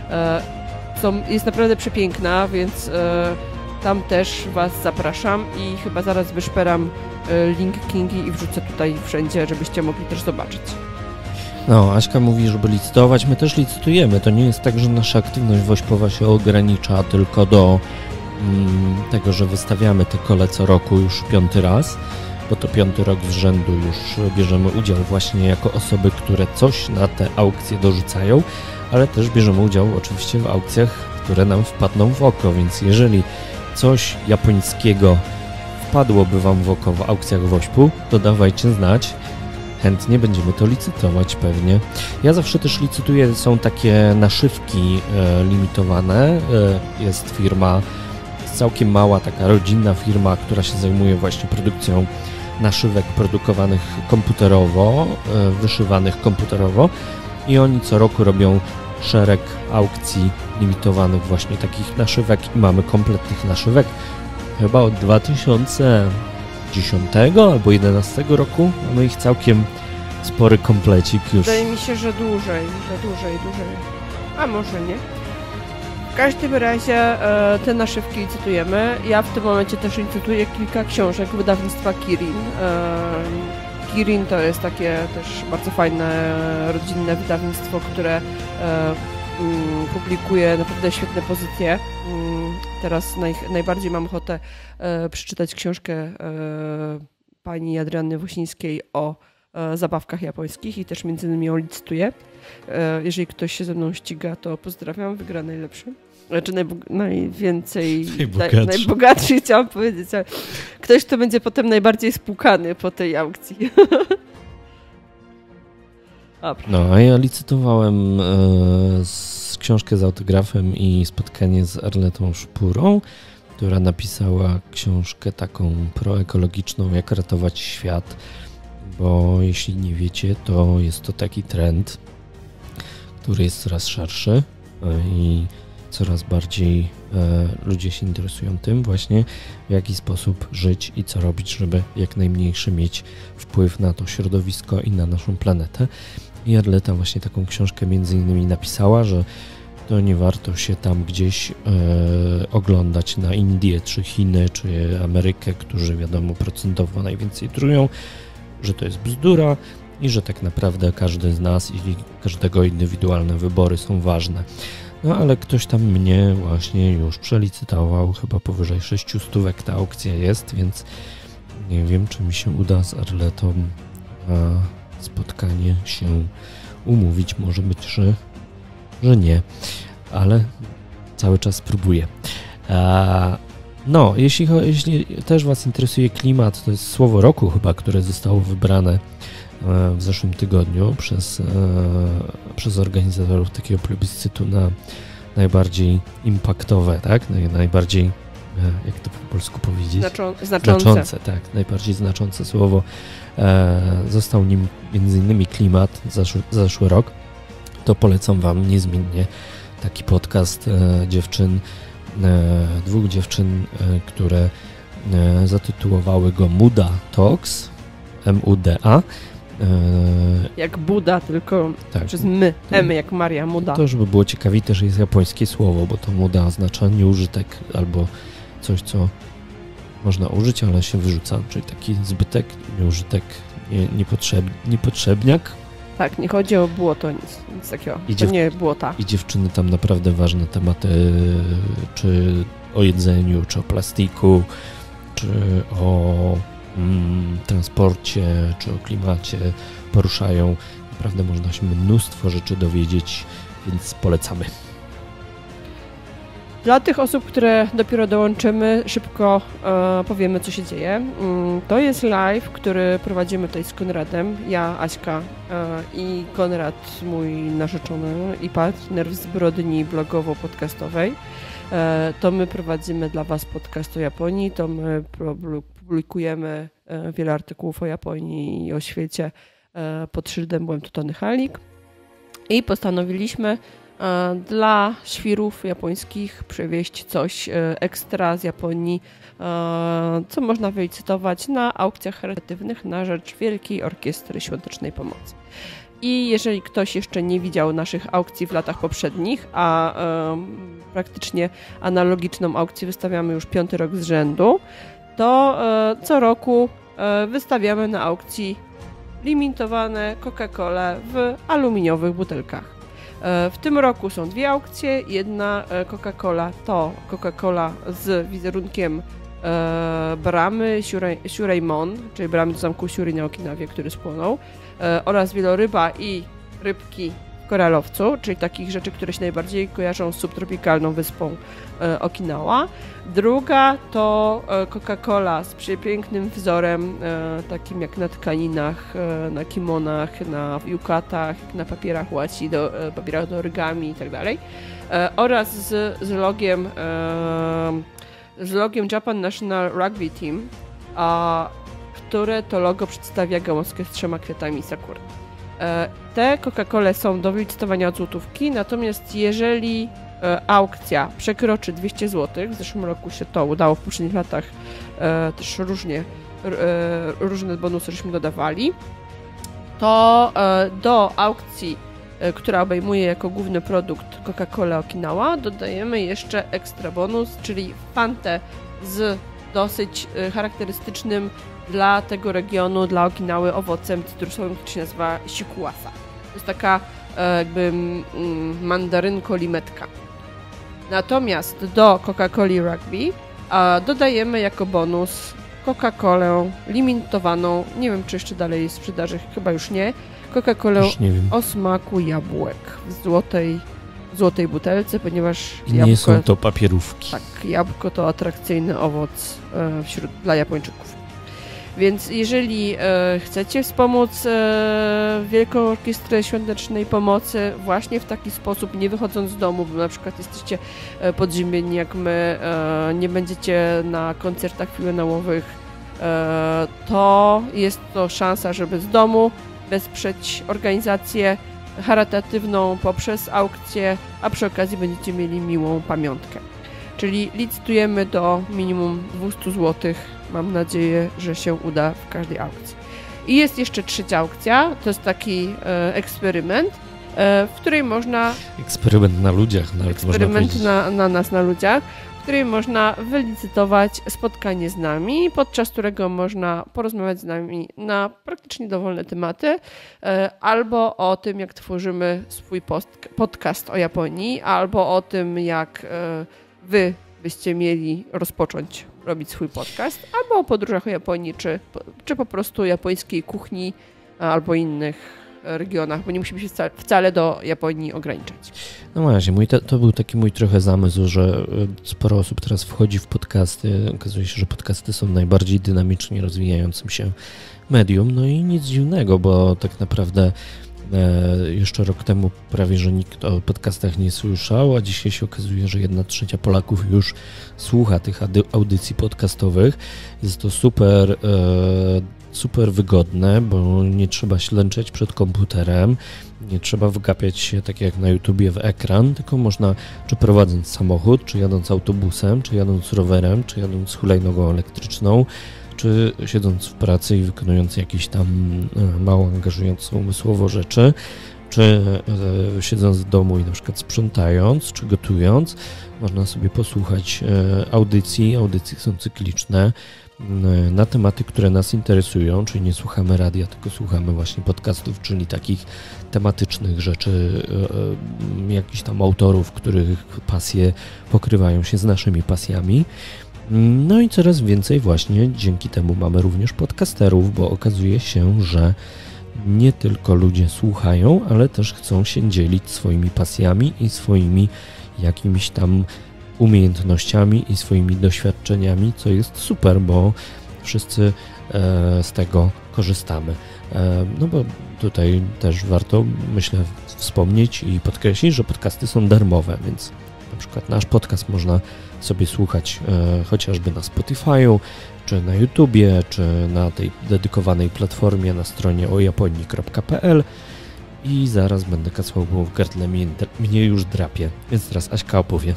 Jest naprawdę przepiękna, więc tam też Was zapraszam i chyba zaraz wyszperam link Kingi i wrzucę tutaj wszędzie, żebyście mogli też zobaczyć. No, Aśka mówi, żeby licytować. My też licytujemy. To nie jest tak, że nasza aktywność wośpowa się ogranicza tylko do tego, że wystawiamy te kole co roku już 5. raz, bo to 5. rok z rzędu już bierzemy udział właśnie jako osoby, które coś na te aukcje dorzucają, ale też bierzemy udział oczywiście w aukcjach, które nam wpadną w oko, więc jeżeli coś japońskiego wpadłoby Wam w oko w aukcjach wośpu, to dawajcie znać. Chętnie będziemy to licytować pewnie. Ja zawsze też licytuję, są takie naszywki limitowane. Jest firma całkiem mała, taka rodzinna firma, która się zajmuje właśnie produkcją naszywek produkowanych komputerowo, wyszywanych komputerowo i oni co roku robią szereg aukcji limitowanych właśnie takich naszywek i mamy komplet tych naszywek chyba od 2010 albo 2011 roku. Mamy ich całkiem spory komplecik już. Wydaje mi się, że dłużej. A może nie? W każdym razie te naszywki licytujemy. Ja w tym momencie też licytuję kilka książek wydawnictwa Kirin. Kirin to jest takie też bardzo fajne, rodzinne wydawnictwo, które publikuje naprawdę świetne pozycje. Teraz najbardziej mam ochotę przeczytać książkę pani Adrianny Wosińskiej o zabawkach japońskich i też między innymi ją licytuję. Jeżeli ktoś się ze mną ściga, to pozdrawiam, wygra najlepszy. Znaczy najbogatszy chciałam powiedzieć, ale ktoś, kto będzie potem najbardziej spłukany po tej aukcji. No, a ja licytowałem książkę z autografem i spotkanie z Arletą Szpurą, która napisała książkę taką proekologiczną, jak ratować świat, bo jeśli nie wiecie, to jest to taki trend, który jest coraz szerszy i coraz bardziej ludzie się interesują tym właśnie, w jaki sposób żyć i co robić, żeby jak najmniejszy mieć wpływ na to środowisko i na naszą planetę. I Arleta właśnie taką książkę między innymi napisała, że to nie warto się tam gdzieś oglądać na Indię, czy Chiny, czy Amerykę, którzy wiadomo procentowo najwięcej trują, że to jest bzdura i że tak naprawdę każdy z nas i każdego indywidualne wybory są ważne. No ale ktoś tam mnie właśnie już przelicytował, chyba powyżej 600 ta aukcja jest, więc nie wiem, czy mi się uda z Arletą spotkanie się umówić. Może być, że nie, ale cały czas próbuję. No, jeśli też Was interesuje klimat, to jest słowo roku chyba, które zostało wybrane w zeszłym tygodniu przez organizatorów takiego plebiscytu na najbardziej impaktowe, tak? Najbardziej, jak to po polsku powiedzieć? Znaczące, tak. Najbardziej znaczące słowo. Został nim m.in. klimat za zeszły rok. To polecam Wam niezmiennie taki podcast dwóch dziewczyn, które zatytułowały go Muda Talks, M-U-D-A. Jak Buda, tylko tak, przez my, M jak Maria, Muda. To żeby było ciekawiej, też jest japońskie słowo, bo to Muda oznacza nieużytek albo coś, co można użyć, ale się wyrzuca, czyli taki zbytek, nieużytek, niepotrzebniak. Tak, nie chodzi o błoto, nic takiego, to nie błota. I dziewczyny tam naprawdę ważne tematy, czy o jedzeniu, czy o plastiku, czy o transporcie, czy o klimacie poruszają. Naprawdę można się mnóstwo rzeczy dowiedzieć, więc polecamy. Dla tych osób, które dopiero dołączymy, szybko powiemy, co się dzieje. To jest live, który prowadzimy tutaj z Konradem, ja, Aśka i Konrad, mój narzeczony i partner w zbrodni blogowo-podcastowej. To my prowadzimy dla Was podcast o Japonii, to my publikujemy wiele artykułów o Japonii i o świecie pod szyldem Byłem tu Tony Halik i postanowiliśmy dla świrów japońskich przywieźć coś ekstra z Japonii, co można wylicytować na aukcjach charytatywnych na rzecz Wielkiej Orkiestry Świątecznej Pomocy. I jeżeli ktoś jeszcze nie widział naszych aukcji w latach poprzednich, a praktycznie analogiczną aukcję wystawiamy już 5. rok z rzędu, to co roku wystawiamy na aukcji limitowane Coca-Colę w aluminiowych butelkach. W tym roku są 2 aukcje. Jedna Coca-Cola to Coca-Cola z wizerunkiem bramy Shureimon, czyli bramy do zamku Shuri na Okinawie, który spłonął, oraz wieloryba i rybki w koralowcu, czyli takich rzeczy, które się najbardziej kojarzą z subtropikalną wyspą Okinawa. Druga to Coca-Cola z przepięknym wzorem, takim jak na tkaninach, na kimonach, na yukatach, na papierach washi, papierach do origami i tak dalej, oraz z logiem Japan National Rugby Team, które to logo przedstawia gałązkę z 3 kwiatami sakury. Te Coca-Cole są do wylicytowania od złotówki, natomiast jeżeli aukcja przekroczy 200 zł, w zeszłym roku się to udało, w poprzednich latach też różne bonusy żeśmy dodawali, to do aukcji, która obejmuje jako główny produkt Coca-Cola Okinawa, dodajemy jeszcze ekstra bonus, czyli Fantę z dosyć charakterystycznym dla tego regionu, dla Okinawy owocem cytrusowym, który się nazywa sikuasa. To jest taka jakby mandarynko-limetka. Natomiast do Coca-Coli Rugby dodajemy jako bonus Coca-Colę limitowaną, nie wiem czy jeszcze dalej jest w sprzedaży, chyba już nie, Coca-Colę o smaku jabłek w złotej butelce, ponieważ nie są to papierówki. Tak, jabłko to atrakcyjny owoc dla Japończyków. Więc jeżeli chcecie wspomóc Wielką Orkiestrę Świątecznej Pomocy właśnie w taki sposób, nie wychodząc z domu, bo na przykład jesteście podziemieni jak my, nie będziecie na koncertach filmowych, to jest to szansa, żeby z domu wesprzeć organizację charytatywną poprzez aukcję, a przy okazji będziecie mieli miłą pamiątkę. Czyli licytujemy do minimum 200 zł. Mam nadzieję, że się uda w każdej aukcji. I jest jeszcze 3. aukcja, to jest taki eksperyment, w której można... Eksperyment na ludziach nawet eksperyment można powiedzieć. na nas, na ludziach, w której można wylicytować spotkanie z nami, podczas którego można porozmawiać z nami na praktycznie dowolne tematy, albo o tym, jak tworzymy swój podcast o Japonii, albo o tym, jak wy byście mieli rozpocząć robić swój podcast, albo o podróżach o Japonii, czy po prostu japońskiej kuchni, albo innych regionach, bo nie musimy się wcale do Japonii ograniczać. No właśnie, to był taki mój trochę zamysł, że sporo osób teraz wchodzi w podcasty. Okazuje się, że podcasty są najbardziej dynamicznie rozwijającym się medium. No i nic dziwnego, bo tak naprawdę jeszcze rok temu prawie, że nikt o podcastach nie słyszał, a dzisiaj się okazuje, że 1/3 Polaków już słucha tych audycji podcastowych. Jest to super wygodne, bo nie trzeba ślęczeć przed komputerem, nie trzeba wgapiać się tak jak na YouTubie w ekran, tylko można, czy prowadząc samochód, czy jadąc autobusem, czy jadąc rowerem, czy jadąc hulajnogą elektryczną, czy siedząc w pracy i wykonując jakieś tam mało angażujące umysłowo rzeczy, czy siedząc w domu i na przykład sprzątając, czy gotując, można sobie posłuchać audycji. Audycje są cykliczne na tematy, które nas interesują, czyli nie słuchamy radia, tylko słuchamy właśnie podcastów, czyli takich tematycznych rzeczy, jakichś tam autorów, których pasje pokrywają się z naszymi pasjami. No i coraz więcej właśnie dzięki temu mamy również podcasterów, bo okazuje się, że nie tylko ludzie słuchają, ale też chcą się dzielić swoimi pasjami i swoimi jakimiś tam umiejętnościami i swoimi doświadczeniami, co jest super, bo wszyscy z tego korzystamy. No bo tutaj też warto, myślę, wspomnieć i podkreślić, że podcasty są darmowe, więc na przykład nasz podcast można sobie słuchać chociażby na Spotify'u, czy na YouTubie, czy na tej dedykowanej platformie na stronie ojaponii.pl i zaraz będę kacał, bo w gardle mnie już drapie. Więc teraz Aśka opowie.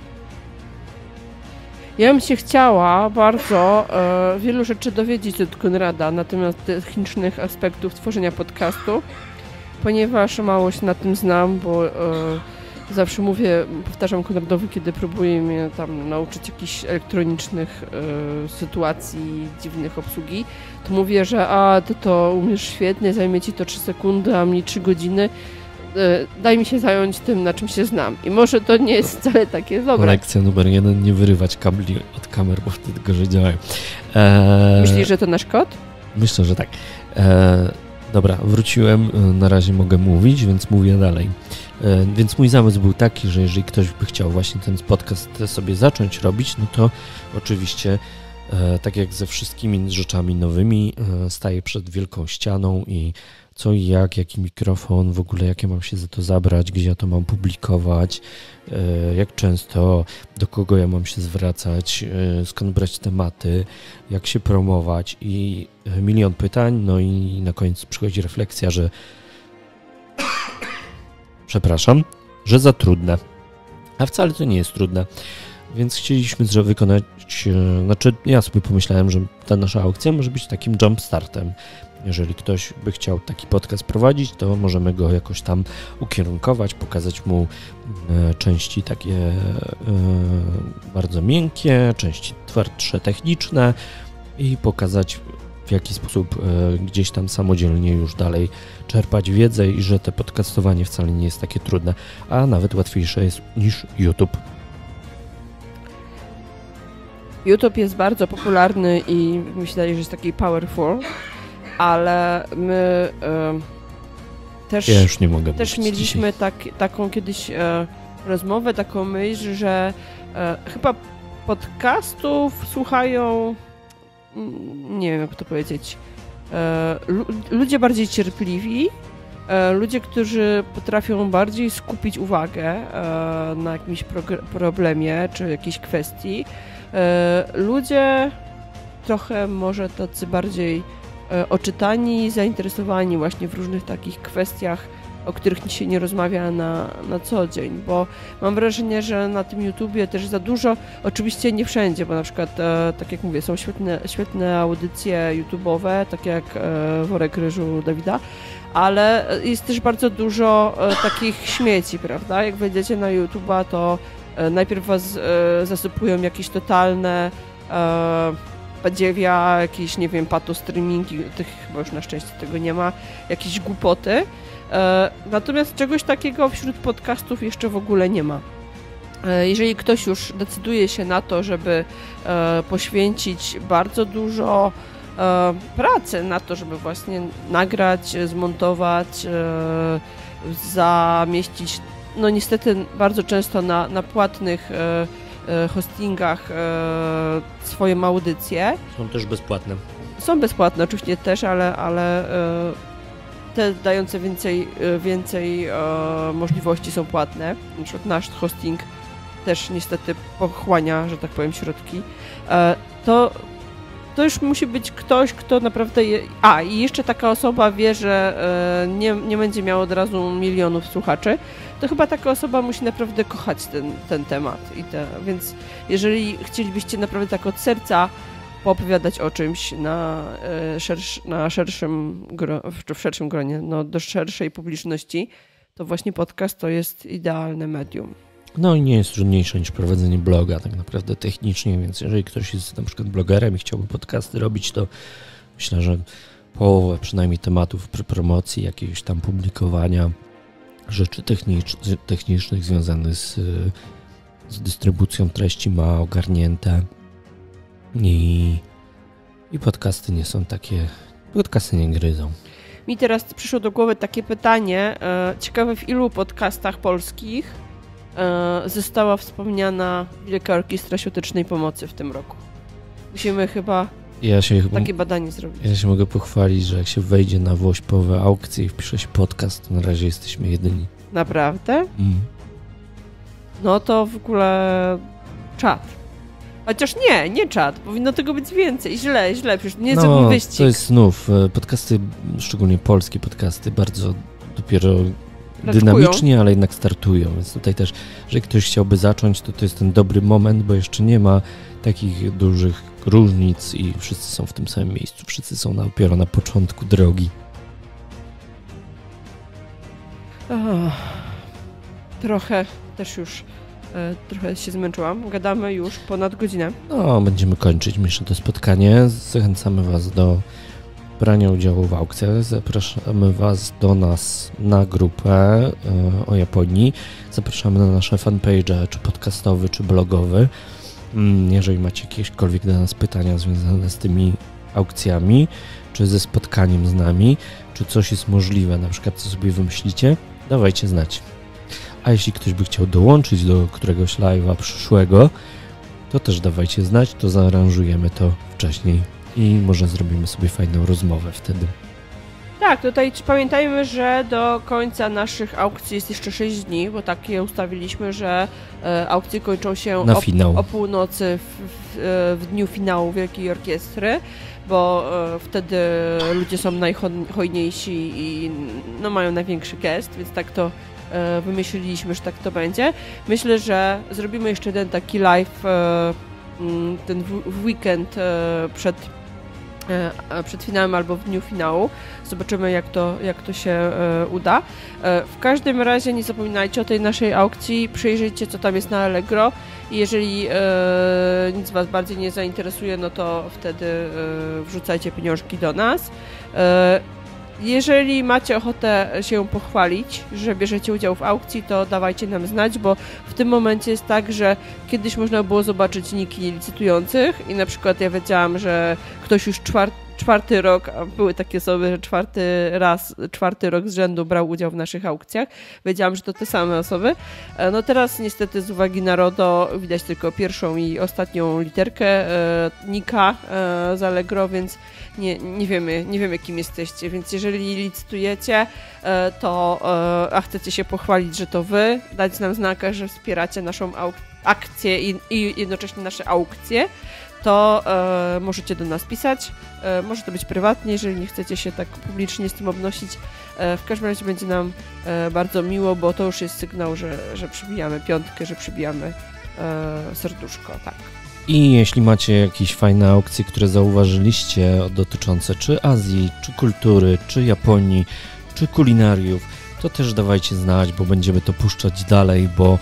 Ja bym się chciała bardzo wielu rzeczy dowiedzieć od Konrada na temat technicznych aspektów tworzenia podcastu, ponieważ mało się na tym znam, bo zawsze powtarzam Konradowi, kiedy próbuje mnie tam nauczyć jakichś elektronicznych sytuacji, dziwnych obsługi, to mówię, że ty to umiesz świetnie, zajmie ci to 3 sekundy, a mnie 3 godziny. Daj mi się zająć tym, na czym się znam. I może to nie jest wcale takie dobre. Lekcja numer 1, nie wyrywać kabli od kamer, bo wtedy gorzej działają. Myślisz, że to nasz kod? Myślę, że tak. Dobra, wróciłem, na razie mogę mówić, więc mówię dalej. Więc mój zamysł był taki, że jeżeli ktoś by chciał właśnie ten podcast sobie zacząć robić, no to oczywiście tak jak ze wszystkimi rzeczami nowymi staję przed wielką ścianą i co i jaki mikrofon, w ogóle jak ja mam się za to zabrać, gdzie ja to mam publikować, jak często, do kogo ja mam się zwracać, skąd brać tematy, jak się promować i milion pytań, no i na koniec przychodzi refleksja, że że za trudne, a wcale to nie jest trudne, więc chcieliśmy wykonać, ja sobie pomyślałem, że ta nasza aukcja może być takim jump startem. Jeżeli ktoś by chciał taki podcast prowadzić, to możemy go jakoś tam ukierunkować, pokazać mu części takie bardzo miękkie, części twardsze, techniczne i pokazać, w jaki sposób gdzieś tam samodzielnie już dalej czerpać wiedzę i że te podcastowanie wcale nie jest takie trudne, a nawet łatwiejsze jest niż YouTube. YouTube jest bardzo popularny i myślę, że jest taki powerful, ale my też, ja już nie mogę też mieliśmy taką kiedyś rozmowę, taką myśl, że chyba podcastów słuchają, nie wiem jak to powiedzieć, ludzie bardziej cierpliwi, ludzie, którzy potrafią bardziej skupić uwagę na jakimś problemie czy jakiejś kwestii. Ludzie trochę może tacy bardziej oczytani, zainteresowani właśnie w różnych takich kwestiach, o których się nie rozmawia na co dzień, bo mam wrażenie, że na tym YouTubie też za dużo, oczywiście nie wszędzie, bo na przykład, tak jak mówię, są świetne audycje YouTube'owe, takie jak Worek Ryżu Dawida, ale jest też bardzo dużo takich śmieci, prawda? Jak wejdziecie na YouTube'a, to najpierw was zasypują jakieś totalne badziewia, jakieś, nie wiem, patostreamingi, tych chyba już na szczęście tego nie ma, jakieś głupoty. Natomiast czegoś takiego wśród podcastów jeszcze w ogóle nie ma. Jeżeli ktoś już decyduje się na to, żeby poświęcić bardzo dużo pracy na to, żeby właśnie nagrać, zmontować, zamieścić, no niestety bardzo często na płatnych hostingach swoją audycję. Są też bezpłatne. Są bezpłatne oczywiście też, ale te dające więcej możliwości są płatne. Na przykład nasz hosting też niestety pochłania, że tak powiem, środki. To już musi być ktoś, kto naprawdę... i jeszcze taka osoba wie, że nie będzie miał od razu milionów słuchaczy, to chyba taka osoba musi naprawdę kochać ten temat. Więc jeżeli chcielibyście naprawdę tak od serca poopowiadać o czymś w szerszym gronie, no, do szerszej publiczności, to właśnie podcast to jest idealne medium. No i nie jest trudniejsze niż prowadzenie bloga tak naprawdę technicznie, więc jeżeli ktoś jest na przykład blogerem i chciałby podcasty robić, to myślę, że połowę przynajmniej tematów promocji, jakiegoś tam publikowania rzeczy technicznych związanych z dystrybucją treści ma ogarnięte i podcasty nie są takie, podcasty nie gryzą. Mi teraz przyszło do głowy takie pytanie, ciekawe w ilu podcastach polskich została wspomniana Wielka Orkiestra Świątecznej Pomocy w tym roku. Musimy chyba takie badanie zrobić. Ja się mogę pochwalić, że jak się wejdzie na Wośpowe aukcje i wpisze się podcast, to na razie jesteśmy jedyni. Naprawdę? no to w ogóle czad. Chociaż nie czad, powinno tego być więcej. Źle, przecież nie zrobił wyścig. To jest znów, podcasty, szczególnie polskie podcasty, bardzo dopiero dynamicznie, ale jednak startują, więc tutaj też, jeżeli ktoś chciałby zacząć, to jest ten dobry moment, bo jeszcze nie ma takich dużych różnic i wszyscy są w tym samym miejscu, wszyscy są dopiero na początku drogi. Trochę też już trochę się zmęczyłam. Gadamy już ponad godzinę. No, będziemy kończyć, myślę, to spotkanie. Zachęcamy Was do brania udziału w aukcjach. Zapraszamy Was do nas na grupę o Japonii. Zapraszamy na nasze fanpage, czy podcastowy, czy blogowy. Jeżeli macie jakiekolwiek do nas pytania związane z tymi aukcjami, czy ze spotkaniem z nami, czy coś jest możliwe, na przykład co sobie wymyślicie, dawajcie znać. A jeśli ktoś by chciał dołączyć do któregoś live'a przyszłego, to też dawajcie znać, to zaaranżujemy to wcześniej i może zrobimy sobie fajną rozmowę wtedy. Tak, tutaj pamiętajmy, że do końca naszych aukcji jest jeszcze 6 dni, bo tak je ustawiliśmy, że aukcje kończą się o północy w dniu finału Wielkiej Orkiestry, bo wtedy ludzie są najhojniejsi i no, mają największy gest, więc tak to wymyśliliśmy, że tak to będzie. Myślę, że zrobimy jeszcze jeden taki live ten w weekend przed finałem albo w dniu finału. Zobaczymy, jak to się uda. W każdym razie nie zapominajcie o tej naszej aukcji, przyjrzyjcie, co tam jest na Allegro i jeżeli nic Was bardziej nie zainteresuje, no to wtedy wrzucajcie pieniążki do nas. Jeżeli macie ochotę się pochwalić, że bierzecie udział w aukcji, to dawajcie nam znać, bo w tym momencie jest tak, że kiedyś można było zobaczyć niki licytujących i na przykład ja wiedziałam, że ktoś już czwarty rok, a były takie osoby, że czwarty rok z rzędu brał udział w naszych aukcjach. Wiedziałam, że to te same osoby. No teraz niestety z uwagi na RODO widać tylko pierwszą i ostatnią literkę nika z Allegro, więc nie wiemy kim jesteście, więc jeżeli licytujecie, a chcecie się pochwalić, że to wy, dać nam znaka, że wspieracie naszą akcję i jednocześnie nasze aukcje, to możecie do nas pisać. Może to być prywatnie, jeżeli nie chcecie się tak publicznie z tym obnosić. W każdym razie będzie nam bardzo miło, bo to już jest sygnał, że przybijamy piątkę, że przybijamy serduszko, tak. I jeśli macie jakieś fajne aukcje, które zauważyliście dotyczące czy Azji, czy kultury, czy Japonii, czy kulinariów, to też dawajcie znać, bo będziemy to puszczać dalej, bo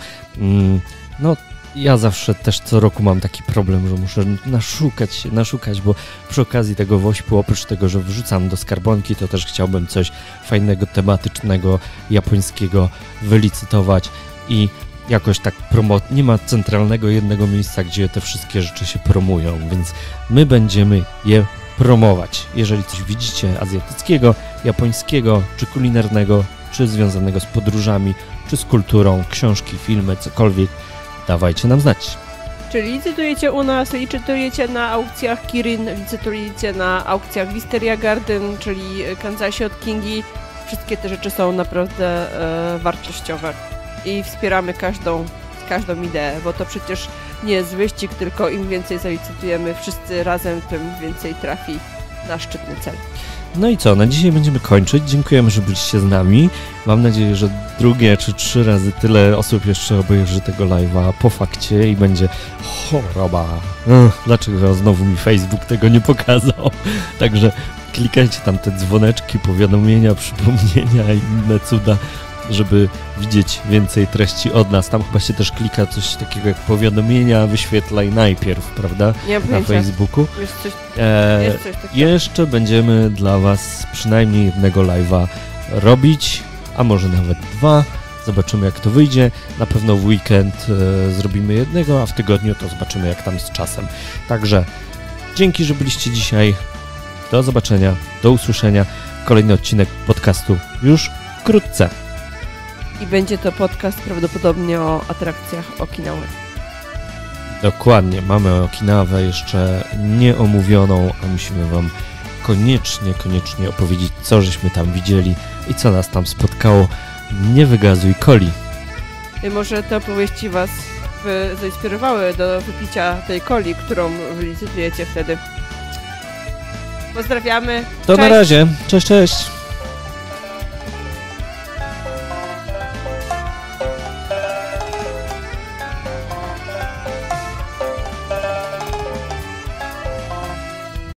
ja zawsze też co roku mam taki problem, że muszę naszukać, bo przy okazji tego WOŚP-u, oprócz tego, że wrzucam do skarbonki, to też chciałbym coś fajnego, tematycznego, japońskiego wylicytować i jakoś tak nie ma centralnego jednego miejsca, gdzie te wszystkie rzeczy się promują, więc my będziemy je promować. Jeżeli coś widzicie azjatyckiego, japońskiego, czy kulinarnego, czy związanego z podróżami, czy z kulturą, książki, filmy, cokolwiek, dawajcie nam znać. Czyli licytujecie u nas, licytujecie na aukcjach Kirin, licytujecie na aukcjach Wisteria Garden, czyli Kanzasi od Kingi. Wszystkie te rzeczy są naprawdę wartościowe i wspieramy każdą ideę, bo to przecież nie jest wyścig, tylko im więcej zalicytujemy wszyscy razem, tym więcej trafi na szczytny cel. No i co, na dzisiaj będziemy kończyć. Dziękujemy, że byliście z nami. Mam nadzieję, że 2 czy 3 razy tyle osób jeszcze obejrzy tego live'a po fakcie i będzie choroba. Dlaczego znowu mi Facebook tego nie pokazał? Także klikajcie tam te dzwoneczki, powiadomienia, przypomnienia i inne cuda, żeby widzieć więcej treści od nas. Tam chyba się też klika coś takiego jak powiadomienia, wyświetlaj najpierw, prawda? Na Facebooku. Jest coś takiego. Jeszcze będziemy dla Was przynajmniej jednego live'a robić, a może nawet 2. Zobaczymy, jak to wyjdzie. Na pewno w weekend zrobimy jednego, a w tygodniu to zobaczymy, jak tam z czasem. Także dzięki, że byliście dzisiaj. Do zobaczenia, do usłyszenia. Kolejny odcinek podcastu już wkrótce. I będzie to podcast prawdopodobnie o atrakcjach Okinawy. Dokładnie, mamy Okinawę jeszcze nieomówioną, a musimy Wam koniecznie opowiedzieć, co żeśmy tam widzieli i co nas tam spotkało. Nie wygazuj coli. i może te opowieści Was zainspirowały do wypicia tej coli, którą wylicytujecie wtedy. Pozdrawiamy. To Cześć. na razie. Cześć, cześć.